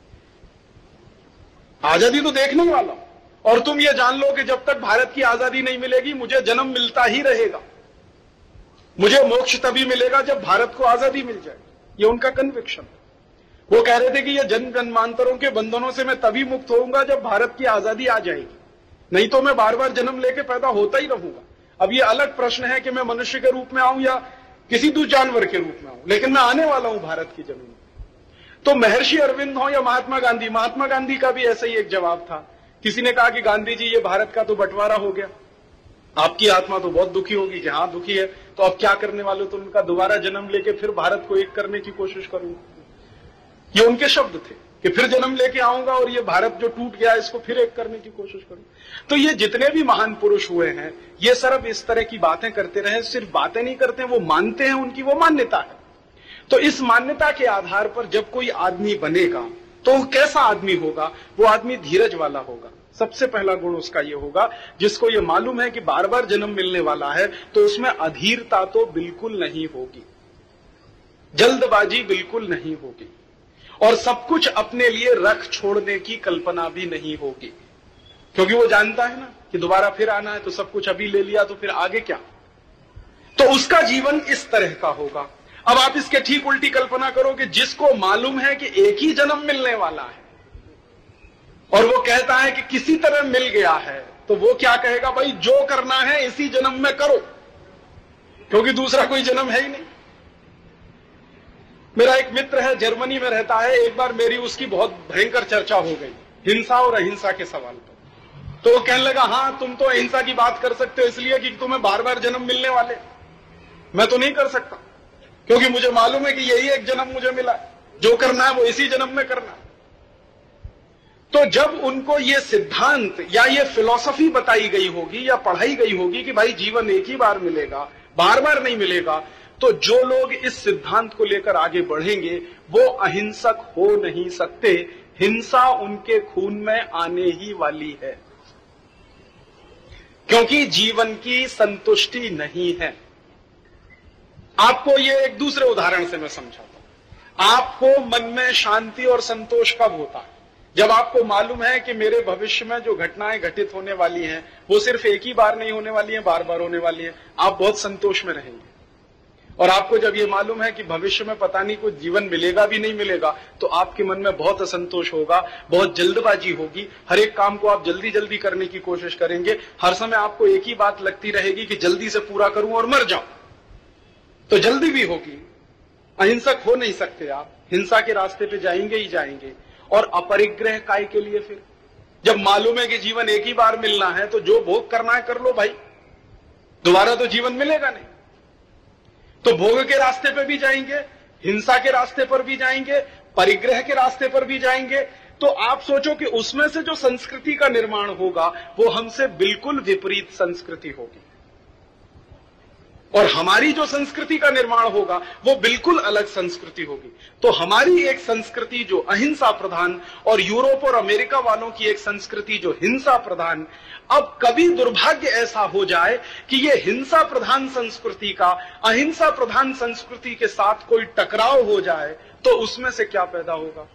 आजादी तो देखने वाला हूं। और तुम ये जान लो कि जब तक भारत की आजादी नहीं मिलेगी मुझे जन्म मिलता ही रहेगा, मुझे मोक्ष तभी मिलेगा जब भारत को आजादी मिल जाए। ये उनका कन्विक्शन। वो कह रहे थे कि ये जन्म जन्मांतरों के बंधनों से मैं तभी मुक्त होऊंगा जब भारत की आजादी आ जाएगी, नहीं तो मैं बार बार जन्म लेके पैदा होता ही रहूंगा। अब ये अलग प्रश्न है कि मैं मनुष्य के रूप में आऊं या किसी दूसरे जानवर के रूप में आऊं, लेकिन मैं आने वाला हूं भारत की जमीन में। तो महर्षि अरविंद हो या महात्मा गांधी, महात्मा गांधी का भी ऐसा ही एक जवाब था। किसी ने कहा कि गांधी जी ये भारत का तो बंटवारा हो गया, आपकी आत्मा तो बहुत दुखी होगी कि हाँ दुखी है, तो अब क्या करने वाले हो? तो उनका दोबारा जन्म लेके फिर भारत को एक करने की कोशिश करूंगा। ये उनके शब्द थे कि फिर जन्म लेके आऊंगा और ये भारत जो टूट गया इसको फिर एक करने की कोशिश करूंगा। तो ये जितने भी महान पुरुष हुए हैं ये सब इस तरह की बातें करते रहे। सिर्फ बातें नहीं करते, वो मानते हैं, उनकी वो मान्यता है। तो इस मान्यता के आधार पर जब कोई आदमी बनेगा तो कैसा आदमी होगा? वो आदमी धीरज वाला होगा। सबसे पहला गुण उसका ये होगा, जिसको ये मालूम है कि बार बार जन्म मिलने वाला है, तो उसमें अधीरता तो बिल्कुल नहीं होगी, जल्दबाजी बिल्कुल नहीं होगी, और सब कुछ अपने लिए रख छोड़ने की कल्पना भी नहीं होगी, क्योंकि वो जानता है ना कि दोबारा फिर आना है, तो सब कुछ अभी ले लिया तो फिर आगे क्या। तो उसका जीवन इस तरह का होगा। अब आप इसके ठीक उल्टी कल्पना करो कि जिसको मालूम है कि एक ही जन्म मिलने वाला है और वो कहता है कि किसी तरह मिल गया है, तो वो क्या कहेगा, भाई जो करना है इसी जन्म में करो, क्योंकि दूसरा कोई जन्म है ही नहीं। मेरा एक मित्र है, जर्मनी में रहता है। एक बार मेरी उसकी बहुत भयंकर चर्चा हो गई हिंसा और अहिंसा के सवाल पर। तो वो कहने लगा, हाँ तुम तो अहिंसा की बात कर सकते हो इसलिए कि तुम्हें बार बार जन्म मिलने वाले, मैं तो नहीं कर सकता, क्योंकि मुझे मालूम है कि यही एक जन्म मुझे मिला, जो करना है वो इसी जन्म में करना है। तो जब उनको ये सिद्धांत या ये फिलॉसफी बताई गई होगी या पढ़ाई गई होगी कि भाई जीवन एक ही बार मिलेगा, बार बार नहीं मिलेगा, तो जो लोग इस सिद्धांत को लेकर आगे बढ़ेंगे वो अहिंसक हो नहीं सकते। हिंसा उनके खून में आने ही वाली है, क्योंकि जीवन की संतुष्टि नहीं है। आपको ये एक दूसरे उदाहरण से मैं समझाता हूं। आपको मन में शांति और संतोष कब होता है? जब आपको मालूम है कि मेरे भविष्य में जो घटनाएं घटित होने वाली हैं वो सिर्फ एक ही बार नहीं होने वाली हैं, बार बार होने वाली हैं, आप बहुत संतोष में रहेंगे। और आपको जब ये मालूम है कि भविष्य में पता नहीं कोई जीवन मिलेगा भी नहीं मिलेगा, तो आपके मन में बहुत असंतोष होगा, बहुत जल्दबाजी होगी, हर एक काम को आप जल्दी जल्दी करने की कोशिश करेंगे। हर समय आपको एक ही बात लगती रहेगी कि जल्दी से पूरा करूं और मर जाऊं, तो जल्दी भी होगी। अहिंसक हो नहीं सकते आप, हिंसा के रास्ते पे जाएंगे ही जाएंगे। और अपरिग्रह काय के लिए? फिर जब मालूम है कि जीवन एक ही बार मिलना है तो जो भोग करना है कर लो भाई, दोबारा तो जीवन मिलेगा नहीं। तो भोग के रास्ते पर भी जाएंगे, हिंसा के रास्ते पर भी जाएंगे, परिग्रह के रास्ते पर भी जाएंगे। तो आप सोचो कि उसमें से जो संस्कृति का निर्माण होगा वो हमसे बिल्कुल विपरीत संस्कृति होगी, और हमारी जो संस्कृति का निर्माण होगा वो बिल्कुल अलग संस्कृति होगी। तो हमारी एक संस्कृति जो अहिंसा प्रधान और यूरोप और अमेरिका वालों की एक संस्कृति जो हिंसा प्रधान, अब कभी दुर्भाग्य ऐसा हो जाए कि ये हिंसा प्रधान संस्कृति का अहिंसा प्रधान संस्कृति के साथ कोई टकराव हो जाए, तो उसमें से क्या पैदा होगा?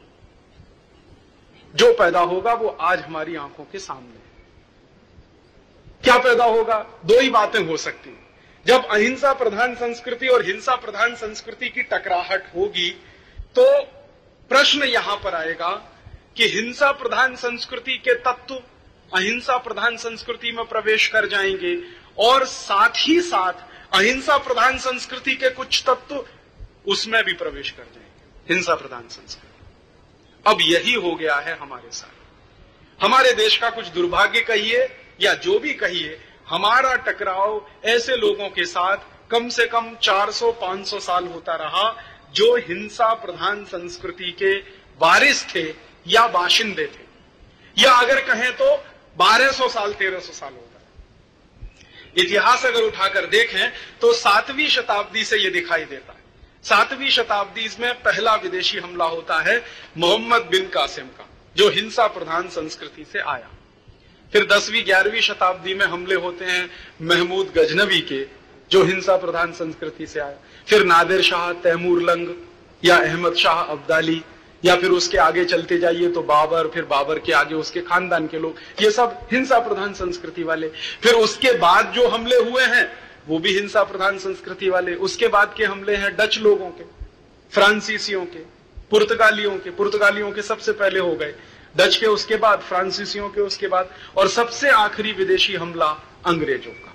जो पैदा होगा वो आज हमारी आंखों के सामने है। क्या पैदा होगा? दो ही बातें हो सकती हैं। जब अहिंसा प्रधान संस्कृति और हिंसा प्रधान संस्कृति की टकराहट होगी तो प्रश्न यहां पर आएगा कि हिंसा प्रधान संस्कृति के तत्व अहिंसा प्रधान संस्कृति में प्रवेश कर जाएंगे, और साथ ही साथ अहिंसा प्रधान संस्कृति के कुछ तत्व उसमें भी प्रवेश कर जाएंगे, हिंसा प्रधान संस्कृति। अब यही हो गया है हमारे साथ। हमारे देश का कुछ दुर्भाग्य कहिए या जो भी कहिए, हमारा टकराव ऐसे लोगों के साथ कम से कम 400-500 साल होता रहा जो हिंसा प्रधान संस्कृति के वारिस थे या बाशिंदे थे, या अगर कहें तो 1200 साल 1300 साल होता है। इतिहास अगर उठाकर देखें तो 7वीं शताब्दी से यह दिखाई देता है। 7वीं शताब्दी में पहला विदेशी हमला होता है मोहम्मद बिन कासिम का, जो हिंसा प्रधान संस्कृति से आया। फिर 10वीं 11वीं शताब्दी में हमले होते हैं महमूद गजनवी के, जो हिंसा प्रधान संस्कृति से आया। फिर नादिर शाह, तैमूर लंग या अहमद शाह अब्दाली, या फिर उसके आगे चलते जाइए तो बाबर, फिर बाबर के आगे उसके खानदान के लोग, ये सब हिंसा प्रधान संस्कृति वाले। फिर उसके बाद जो हमले हुए हैं वो भी हिंसा प्रधान संस्कृति वाले। उसके बाद के हमले हैं डच लोगों के, फ्रांसीसियों के, पुर्तगालियों के। पुर्तगालियों के सबसे पहले हो गए, डच के उसके बाद, फ्रांसीसियों के उसके बाद, और सबसे आखिरी विदेशी हमला अंग्रेजों का।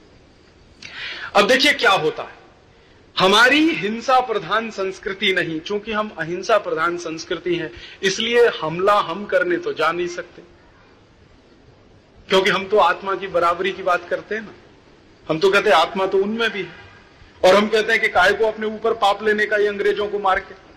अब देखिए क्या होता है, हमारी हिंसा प्रधान संस्कृति नहीं, चूंकि हम अहिंसा प्रधान संस्कृति हैं, इसलिए हमला हम करने तो जा नहीं सकते, क्योंकि हम तो आत्मा की बराबरी की बात करते हैं ना। हम तो कहते हैं आत्मा तो उनमें भी है, और हम कहते हैं कि काहे को अपने ऊपर पाप लेने का ये अंग्रेजों को मार के,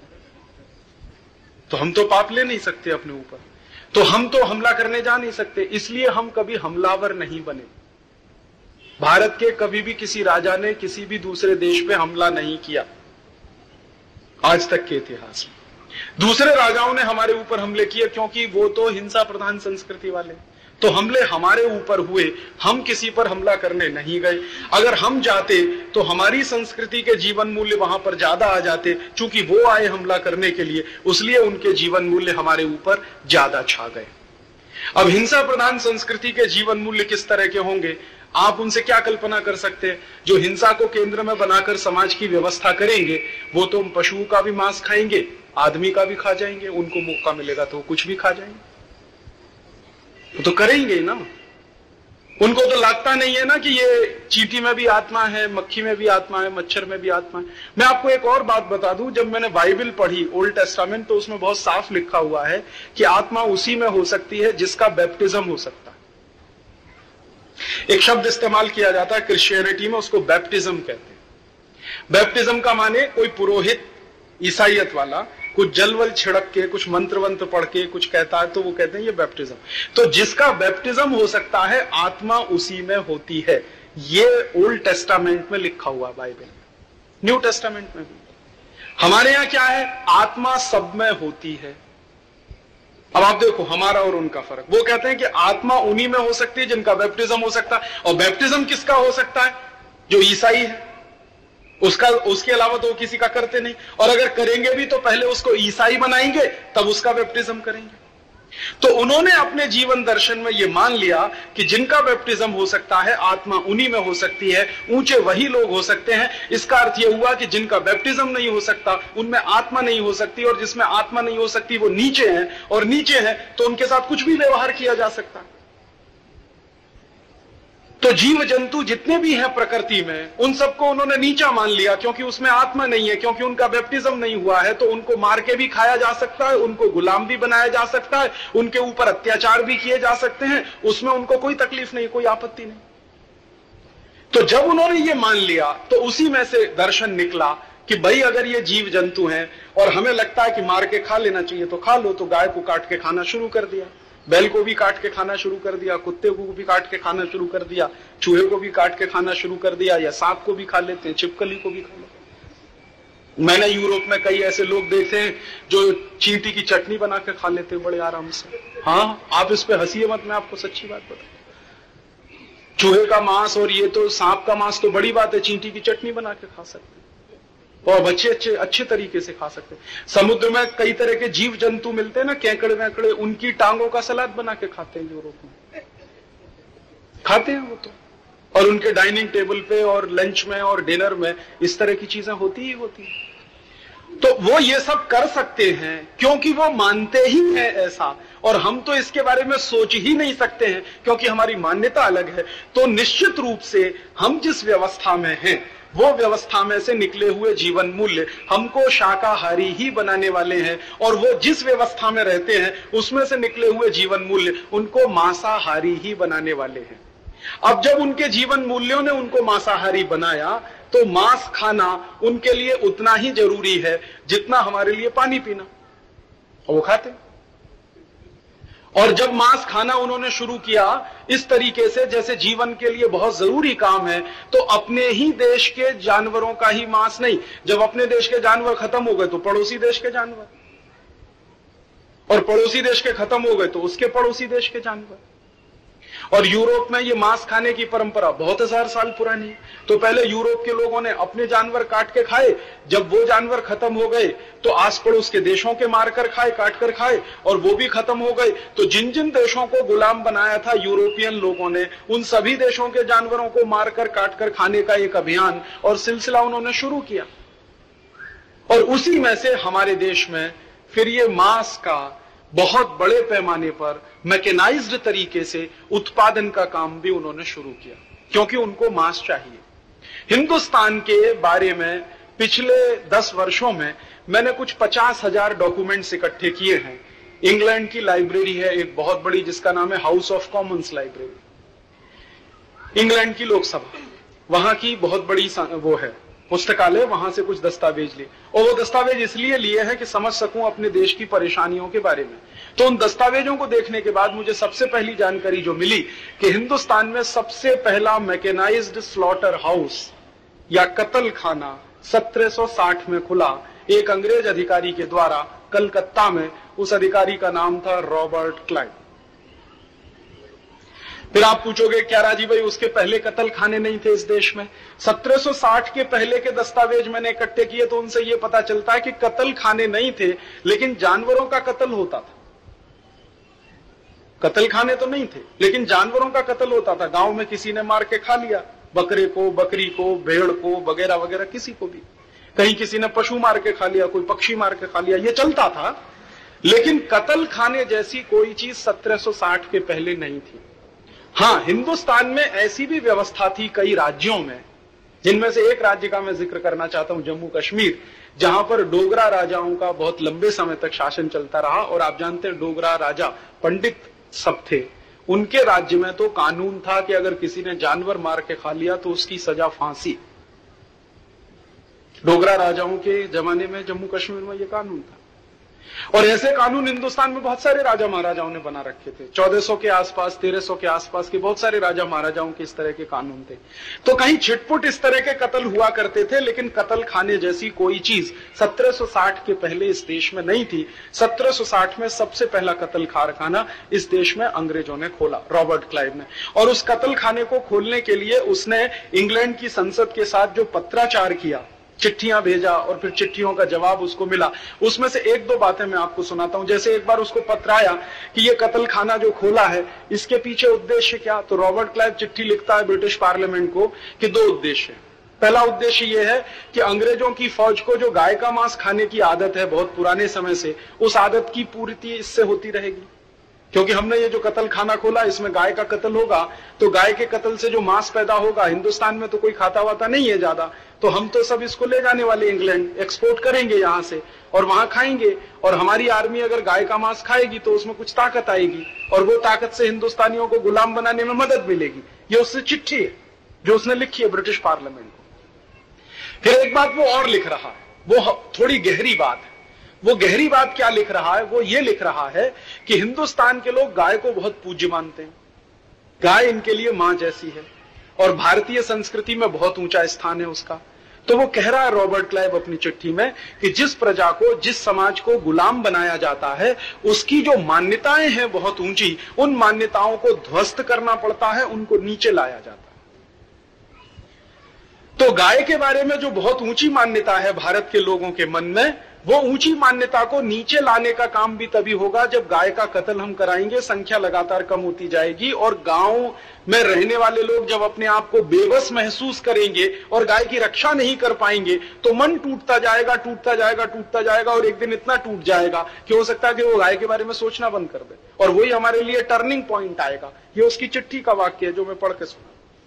तो हम तो पाप ले नहीं सकते अपने ऊपर, तो हम तो हमला करने जा नहीं सकते, इसलिए हम कभी हमलावर नहीं बने। भारत के कभी भी किसी राजा ने किसी भी दूसरे देश पे हमला नहीं किया आज तक के इतिहास में। दूसरे राजाओं ने हमारे ऊपर हमले किए क्योंकि वो तो हिंसा प्रधान संस्कृति वाले, तो हमले हमारे ऊपर हुए, हम किसी पर हमला करने नहीं गए। अगर हम जाते तो हमारी संस्कृति के जीवन मूल्य वहां पर ज्यादा आ जाते, चूंकि वो आए हमला करने के लिए, उसलिए उनके जीवन मूल्य हमारे ऊपर ज्यादा छा गए। अब हिंसा प्रधान संस्कृति के जीवन मूल्य किस तरह के होंगे, आप उनसे क्या कल्पना कर सकते हैं? जो हिंसा को केंद्र में बनाकर समाज की व्यवस्था करेंगे, वो तो पशुओं का भी मांस खाएंगे, आदमी का भी खा जाएंगे, उनको मौका मिलेगा तो कुछ भी खा जाएंगे। वो तो करेंगे ना। उनको तो लगता नहीं है ना कि ये चींटी में भी आत्मा है, मक्खी में भी आत्मा है, मच्छर में भी आत्मा है। मैं आपको एक और बात बता दूं, जब मैंने बाइबल पढ़ी ओल्ड टेस्टामेंट, तो उसमें बहुत साफ लिखा हुआ है कि आत्मा उसी में हो सकती है जिसका बैप्टिज्म हो सकता है। एक शब्द इस्तेमाल किया जाता है क्रिश्चियनिटी में, उसको बैप्टिज्म कहते हैं। बैप्टिज्म का माने कोई पुरोहित ईसाइयत वाला कुछ जलवल छिड़क के, कुछ मंत्र वंत्र पढ़ के कुछ कहता है, तो वो कहते हैं ये बैप्टिज्म। तो जिसका बैप्टिज्म हो सकता है आत्मा उसी में होती है। ये ओल्ड टेस्टामेंट में लिखा हुआ बाइबल में, न्यू टेस्टामेंट में भी। हमारे यहां क्या है, आत्मा सब में होती है। अब आप देखो हमारा और उनका फर्क। वो कहते हैं कि आत्मा उन्हीं में हो सकती है जिनका बैप्टिज्म हो सकता है। और बैप्टिज्म किसका हो सकता है? जो ईसाई है उसका, उसके अलावा तो वो किसी का करते नहीं। और अगर करेंगे भी तो पहले उसको ईसाई बनाएंगे तब उसका बैप्टिज्म करेंगे। तो उन्होंने अपने जीवन दर्शन में यह मान लिया कि जिनका बैप्टिज्म हो सकता है आत्मा उन्हीं में हो सकती है, ऊंचे वही लोग हो सकते हैं। इसका अर्थ यह हुआ कि जिनका बैप्टिज्म नहीं हो सकता उनमें आत्मा नहीं हो सकती, और जिसमें आत्मा नहीं हो सकती वो नीचे हैं, और नीचे हैं तो उनके साथ कुछ भी व्यवहार किया जा सकता है। तो जीव जंतु जितने भी हैं प्रकृति में, उन सबको उन्होंने नीचा मान लिया क्योंकि उसमें आत्मा नहीं है, क्योंकि उनका बैप्टिज्म नहीं हुआ है। तो उनको मार के भी खाया जा सकता है, उनको गुलाम भी बनाया जा सकता है, उनके ऊपर अत्याचार भी किए जा सकते हैं, उसमें उनको कोई तकलीफ नहीं, कोई आपत्ति नहीं। तो जब उन्होंने ये मान लिया तो उसी में से दर्शन निकला कि भाई अगर ये जीव जंतु हैं और हमें लगता है कि मार के खा लेना चाहिए तो खा लो। तो गाय को काट के खाना शुरू कर दिया, बैल को भी काट के खाना शुरू कर दिया, कुत्ते को भी काट के खाना शुरू कर दिया, चूहे को भी काट के खाना शुरू कर दिया, या सांप को भी खा लेते हैं, छिपकली को भी खा लेते हैं। मैंने यूरोप में कई ऐसे लोग देखे हैं जो चींटी की चटनी बना के खा लेते हैं बड़े आराम से। हाँ, आप इस पे हंसिए मत, मैं आपको सच्ची बात बताऊं। चूहे का मांस और ये तो सांप का मांस तो बड़ी बात है, चींटी की चटनी बना के खा सकते हैं और बच्चे अच्छे तरीके से खा सकते हैं। समुद्र में कई तरह के जीव जंतु मिलते हैं ना, केकड़े वेकड़े, उनकी टांगों का सलाद बना के खाते हैं यूरोप में, खाते हैं वो तो। और उनके डाइनिंग टेबल पे और लंच में और डिनर में इस तरह की चीजें होती ही होती हैं। तो वो ये सब कर सकते हैं क्योंकि वो मानते ही हैं ऐसा, और हम तो इसके बारे में सोच ही नहीं सकते हैं क्योंकि हमारी मान्यता अलग है। तो निश्चित रूप से हम जिस व्यवस्था में हैं वो व्यवस्था में से निकले हुए जीवन मूल्य हमको शाकाहारी ही बनाने वाले हैं, और वो जिस व्यवस्था में रहते हैं उसमें से निकले हुए जीवन मूल्य उनको मांसाहारी ही बनाने वाले हैं। अब जब उनके जीवन मूल्यों ने उनको मांसाहारी बनाया तो मांस खाना उनके लिए उतना ही जरूरी है जितना हमारे लिए पानी पीना, और वो खाते। और जब मांस खाना उन्होंने शुरू किया इस तरीके से जैसे जीवन के लिए बहुत जरूरी काम है, तो अपने ही देश के जानवरों का ही मांस नहीं, जब अपने देश के जानवर खत्म हो गए तो पड़ोसी देश के जानवर, और पड़ोसी देश के खत्म हो गए तो उसके पड़ोसी देश के जानवर। और यूरोप में ये मांस खाने की परंपरा बहुत हजार साल पुरानी है। तो पहले यूरोप के लोगों ने अपने जानवर काट के खाए, जब वो जानवर खत्म हो गए तो आस पड़ोस के देशों के मारकर खाए, काट कर खाए, और वो भी खत्म हो गए। तो जिन जिन देशों को गुलाम बनाया था यूरोपियन लोगों ने, उन सभी देशों के जानवरों को मारकर काट कर खाने का एक अभियान और सिलसिला उन्होंने शुरू किया। और उसी में से हमारे देश में फिर ये मांस का बहुत बड़े पैमाने पर मैकेनाइज्ड तरीके से उत्पादन का काम भी उन्होंने शुरू किया क्योंकि उनको मांस चाहिए। हिंदुस्तान के बारे में पिछले 10 वर्षों में मैंने कुछ 50,000 डॉक्यूमेंट्स इकट्ठे किए हैं। इंग्लैंड की लाइब्रेरी है एक बहुत बड़ी जिसका नाम है House of Commons library, England की लोकसभा, वहां की बहुत बड़ी वो है पुस्तकालय, वहां से कुछ दस्तावेज लिए। और वो दस्तावेज इसलिए लिए हैं कि समझ सकूं अपने देश की परेशानियों के बारे में। तो उन दस्तावेजों को देखने के बाद मुझे सबसे पहली जानकारी जो मिली कि हिंदुस्तान में सबसे पहला मैकेनाइज्ड स्लॉटर हाउस या कत्ल खाना 1760 में खुला एक अंग्रेज अधिकारी के द्वारा कलकत्ता में। उस अधिकारी का नाम था रॉबर्ट क्लाइव। फिर आप पूछोगे क्या राजी भाई उसके पहले कत्ल खाने नहीं थे इस देश में? 1760 के पहले के दस्तावेज मैंने इकट्ठे किए तो उनसे यह पता चलता है कि कत्ल खाने नहीं थे, लेकिन जानवरों का कत्ल होता था। कत्ल खाने तो नहीं थे लेकिन जानवरों का कत्ल होता था। गांव में किसी ने मार के खा लिया, बकरे को, बकरी को, भेड़ को वगैरह वगैरह, किसी को भी। कहीं किसी ने पशु मार के खा लिया, कोई पक्षी मार के खा लिया, ये चलता था। लेकिन कत्ल खाने जैसी कोई चीज 1760 के पहले नहीं थी। हां, हिंदुस्तान में ऐसी भी व्यवस्था थी कई राज्यों में, जिनमें से एक राज्य का मैं जिक्र करना चाहता हूं, जम्मू कश्मीर, जहां पर डोगरा राजाओं का बहुत लंबे समय तक शासन चलता रहा। और आप जानते हैं डोगरा राजा पंडित सब थे, उनके राज्य में तो कानून था कि अगर किसी ने जानवर मार के खा लिया तो उसकी सजा फांसी। डोगरा राजाओं के जमाने में जम्मू कश्मीर में यह कानून था। और ऐसे कानून हिंदुस्तान में बहुत सारे राजा महाराजाओं ने बना रखे थे। 1400 के आसपास, 1300 के आसपास के बहुत सारे राजा महाराजाओं के इस तरह के कानून थे। तो कहीं छिटपुट इस तरह के कत्ल हुआ करते थे, लेकिन कत्ल खाने जैसी कोई चीज 1760 के पहले इस देश में नहीं थी। 1760 में सबसे पहला कत्ल कारखाना इस देश में अंग्रेजों ने खोला, रॉबर्ट क्लाइव ने। और उस कत्ल खाने को खोलने के लिए उसने इंग्लैंड की संसद के साथ जो पत्राचार किया, चिट्ठियां भेजा और फिर चिट्ठियों का जवाब उसको मिला, उसमें से एक दो बातें मैं आपको सुनाता हूं। जैसे एक बार उसको पत्र आया कि ये कत्ल खाना जो खोला है इसके पीछे उद्देश्य क्या, तो रॉबर्ट क्लाइव चिट्ठी लिखता है ब्रिटिश पार्लियामेंट को कि दो उद्देश्य है। पहला उद्देश्य यह है कि अंग्रेजों की फौज को जो गाय का मांस खाने की आदत है बहुत पुराने समय से, उस आदत की पूर्ति इससे होती रहेगी। क्योंकि हमने ये जो कत्ल खाना खोला इसमें गाय का कत्ल होगा, तो गाय के कत्ल से जो मांस पैदा होगा, हिंदुस्तान में तो कोई खाता वाता नहीं है ज्यादा, तो हम तो सब इसको ले जाने वाले इंग्लैंड एक्सपोर्ट करेंगे यहां से और वहां खाएंगे। और हमारी आर्मी अगर गाय का मांस खाएगी तो उसमें कुछ ताकत आएगी और वो ताकत से हिंदुस्तानियों को गुलाम बनाने में मदद मिलेगी। ये उससे चिट्ठी है जो उसने लिखी है ब्रिटिश पार्लियामेंट को। फिर एक बात वो और लिख रहा है, वो थोड़ी गहरी बात है। वो गहरी बात क्या लिख रहा है, वो ये लिख रहा है कि हिंदुस्तान के लोग गाय को बहुत पूज्य मानते हैं, गाय इनके लिए मां जैसी है और भारतीय संस्कृति में बहुत ऊंचा स्थान है उसका। तो वो कह रहा है रॉबर्ट क्लाइव अपनी चिट्ठी में कि जिस प्रजा को, जिस समाज को गुलाम बनाया जाता है, उसकी जो मान्यताएं हैं बहुत ऊंची, उन मान्यताओं को ध्वस्त करना पड़ता है, उनको नीचे लाया जाता है। तो गाय के बारे में जो बहुत ऊंची मान्यता है भारत के लोगों के मन में, वो ऊंची मान्यता को नीचे लाने का काम भी तभी होगा जब गाय का कत्ल हम कराएंगे, संख्या लगातार कम होती जाएगी और गांव में रहने वाले लोग जब अपने आप को बेबस महसूस करेंगे और गाय की रक्षा नहीं कर पाएंगे तो मन टूटता जाएगा, टूटता जाएगा, टूटता जाएगा और एक दिन इतना टूट जाएगा कि हो सकता है कि वो गाय के बारे में सोचना बंद कर दे। और वही हमारे लिए टर्निंग पॉइंट आएगा। ये उसकी चिट्ठी का वाक्य है जो मैं पढ़ के सुना।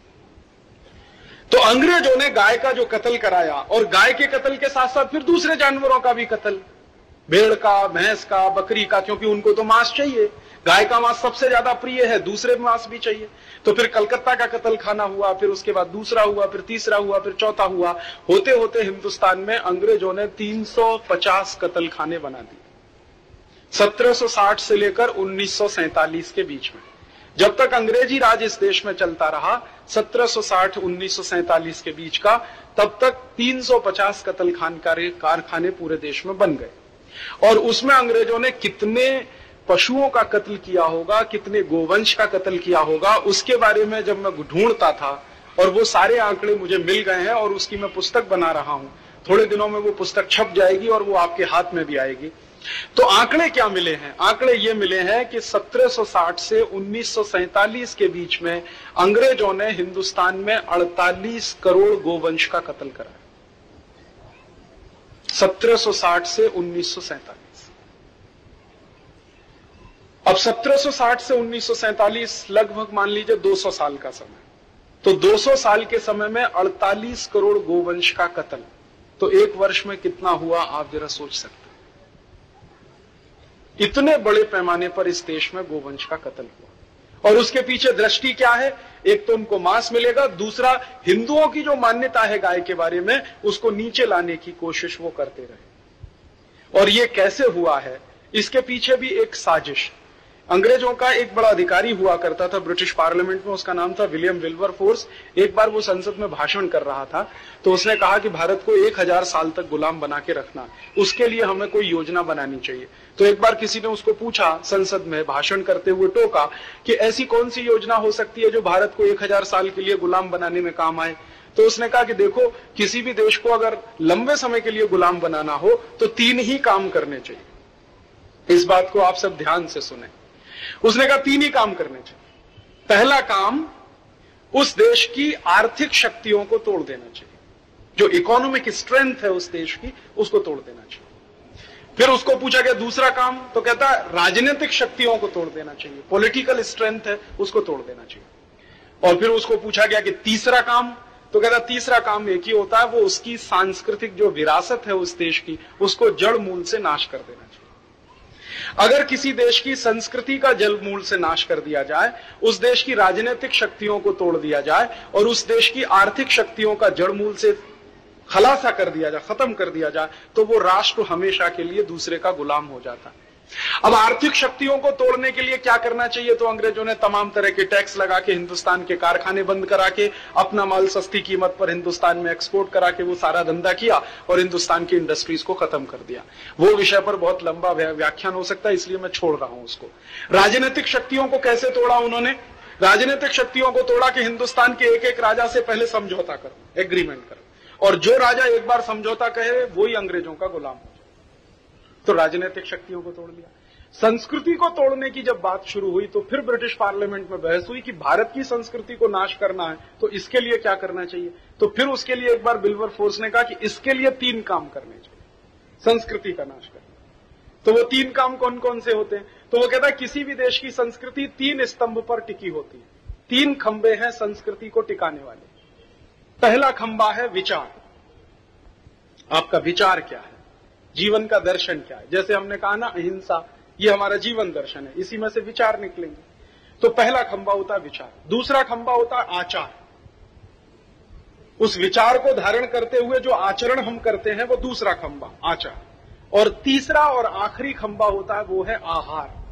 तो अंग्रेजों ने गाय का जो कत्ल कराया और गाय के कत्ल के साथ साथ फिर दूसरे जानवरों का भी कत्ल, भेड़ का, भैंस का, बकरी का, क्योंकि उनको तो मांस चाहिए। गाय का मांस सबसे ज्यादा प्रिय है, दूसरे मांस भी चाहिए। तो फिर कलकत्ता का कत्ल खाना हुआ, फिर उसके बाद दूसरा हुआ, फिर तीसरा हुआ, फिर चौथा हुआ। होते होते हिंदुस्तान में अंग्रेजों ने 350 कत्ल खाने बना दिए 1760 से लेकर 1947 के बीच में। जब तक अंग्रेजी राज इस देश में चलता रहा 1760-1947 के बीच का, तब तक 350 कत्ल कारखाने पूरे देश में बन गए। और उसमें अंग्रेजों ने कितने पशुओं का कत्ल किया होगा, कितने गोवंश का कत्ल किया होगा, उसके बारे में जब मैं ढूंढता था और वो सारे आंकड़े मुझे मिल गए हैं और उसकी मैं पुस्तक बना रहा हूं। थोड़े दिनों में वो पुस्तक छप जाएगी और वो आपके हाथ में भी आएगी। तो आंकड़े क्या मिले हैं? आंकड़े ये मिले हैं कि 1760 से 1947 के बीच में अंग्रेजों ने हिंदुस्तान में 48 करोड़ गोवंश का कत्ल कराया। 1760 से 1947। अब 1760 से 1947 लगभग मान लीजिए 200 साल का समय। तो 200 साल के समय में 48 करोड़ गोवंश का कत्ल, तो एक वर्ष में कितना हुआ आप जरा सोच सकते हैं। इतने बड़े पैमाने पर इस देश में गोवंश का कत्ल हुआ और उसके पीछे दृष्टि क्या है? एक तो उनको मांस मिलेगा, दूसरा हिंदुओं की जो मान्यता है गाय के बारे में उसको नीचे लाने की कोशिश वो करते रहे। और ये कैसे हुआ है, इसके पीछे भी एक साजिश। अंग्रेजों का एक बड़ा अधिकारी हुआ करता था ब्रिटिश पार्लियामेंट में, उसका नाम था विलियम विल्बरफोर्स। एक बार वो संसद में भाषण कर रहा था तो उसने कहा कि भारत को 1000 साल तक गुलाम बना के रखना, उसके लिए हमें कोई योजना बनानी चाहिए। तो एक बार किसी ने उसको पूछा, संसद में भाषण करते हुए टोका कि ऐसी कौन सी योजना हो सकती है जो भारत को 1000 साल के लिए गुलाम बनाने में काम आए। तो उसने कहा कि देखो, किसी भी देश को अगर लंबे समय के लिए गुलाम बनाना हो तो 3 ही काम करने चाहिए। इस बात को आप सब ध्यान से सुने। उसने कहा 3 ही काम करने चाहिए। पहला काम, उस देश की आर्थिक शक्तियों को तोड़ देना चाहिए, जो इकोनॉमिक स्ट्रेंथ है उस देश की उसको तोड़ देना चाहिए। फिर उसको पूछा गया दूसरा काम, तो कहता है राजनीतिक शक्तियों को तोड़ देना चाहिए, पॉलिटिकल स्ट्रेंथ है उसको तोड़ देना चाहिए। और फिर उसको पूछा गया कि तीसरा काम, तो कहता तीसरा काम एक ही होता है, वो उसकी सांस्कृतिक जो विरासत है उस देश की, उसको जड़ मूल से नाश कर देना चाहिए। अगर किसी देश की संस्कृति का जड़ मूल से नाश कर दिया जाए, उस देश की राजनीतिक शक्तियों को तोड़ दिया जाए और उस देश की आर्थिक शक्तियों का जड़ मूल से खलासा कर दिया जाए, खत्म कर दिया जाए, तो वो राष्ट्र हमेशा के लिए दूसरे का गुलाम हो जाता है। अब आर्थिक शक्तियों को तोड़ने के लिए क्या करना चाहिए, तो अंग्रेजों ने तमाम तरह के टैक्स लगा के हिंदुस्तान के कारखाने बंद करा के अपना माल सस्ती कीमत पर हिंदुस्तान में एक्सपोर्ट करा के वो सारा धंधा किया और हिंदुस्तान की इंडस्ट्रीज को खत्म कर दिया। वो विषय पर बहुत लंबा व्याख्यान हो सकता है, इसलिए मैं छोड़ रहा हूं उसको। राजनीतिक शक्तियों को कैसे तोड़ा उन्होंने? राजनीतिक शक्तियों को तोड़ा कि हिंदुस्तान के एक एक राजा से पहले समझौता करो, एग्रीमेंट करो, और जो राजा एक बार समझौता कहे वही अंग्रेजों का गुलाम हो जाए। तो राजनीतिक शक्तियों को तोड़ दिया। संस्कृति को तोड़ने की जब बात शुरू हुई तो फिर ब्रिटिश पार्लियामेंट में बहस हुई कि भारत की संस्कृति को नाश करना है तो इसके लिए क्या करना चाहिए। तो फिर उसके लिए एक बार विल्बरफोर्स ने कहा कि इसके लिए 3 काम करने चाहिए संस्कृति का नाश करना। तो वो 3 काम कौन कौन से होते हैं? तो वो कहता है किसी भी देश की संस्कृति 3 स्तंभ पर टिकी होती है। 3 खंबे हैं संस्कृति को टिकाने वाले। पहला खंबा है विचार। आपका विचार क्या है, जीवन का दर्शन क्या है। जैसे हमने कहा ना अहिंसा, ये हमारा जीवन दर्शन है, इसी में से विचार निकलेंगे। तो पहला खंबा होता है विचार। दूसरा खंबा होता है आचार। उस विचार को धारण करते हुए जो आचरण हम करते हैं वो दूसरा खंबा आचार। और तीसरा और आखिरी खंबा होता है वो है आहार।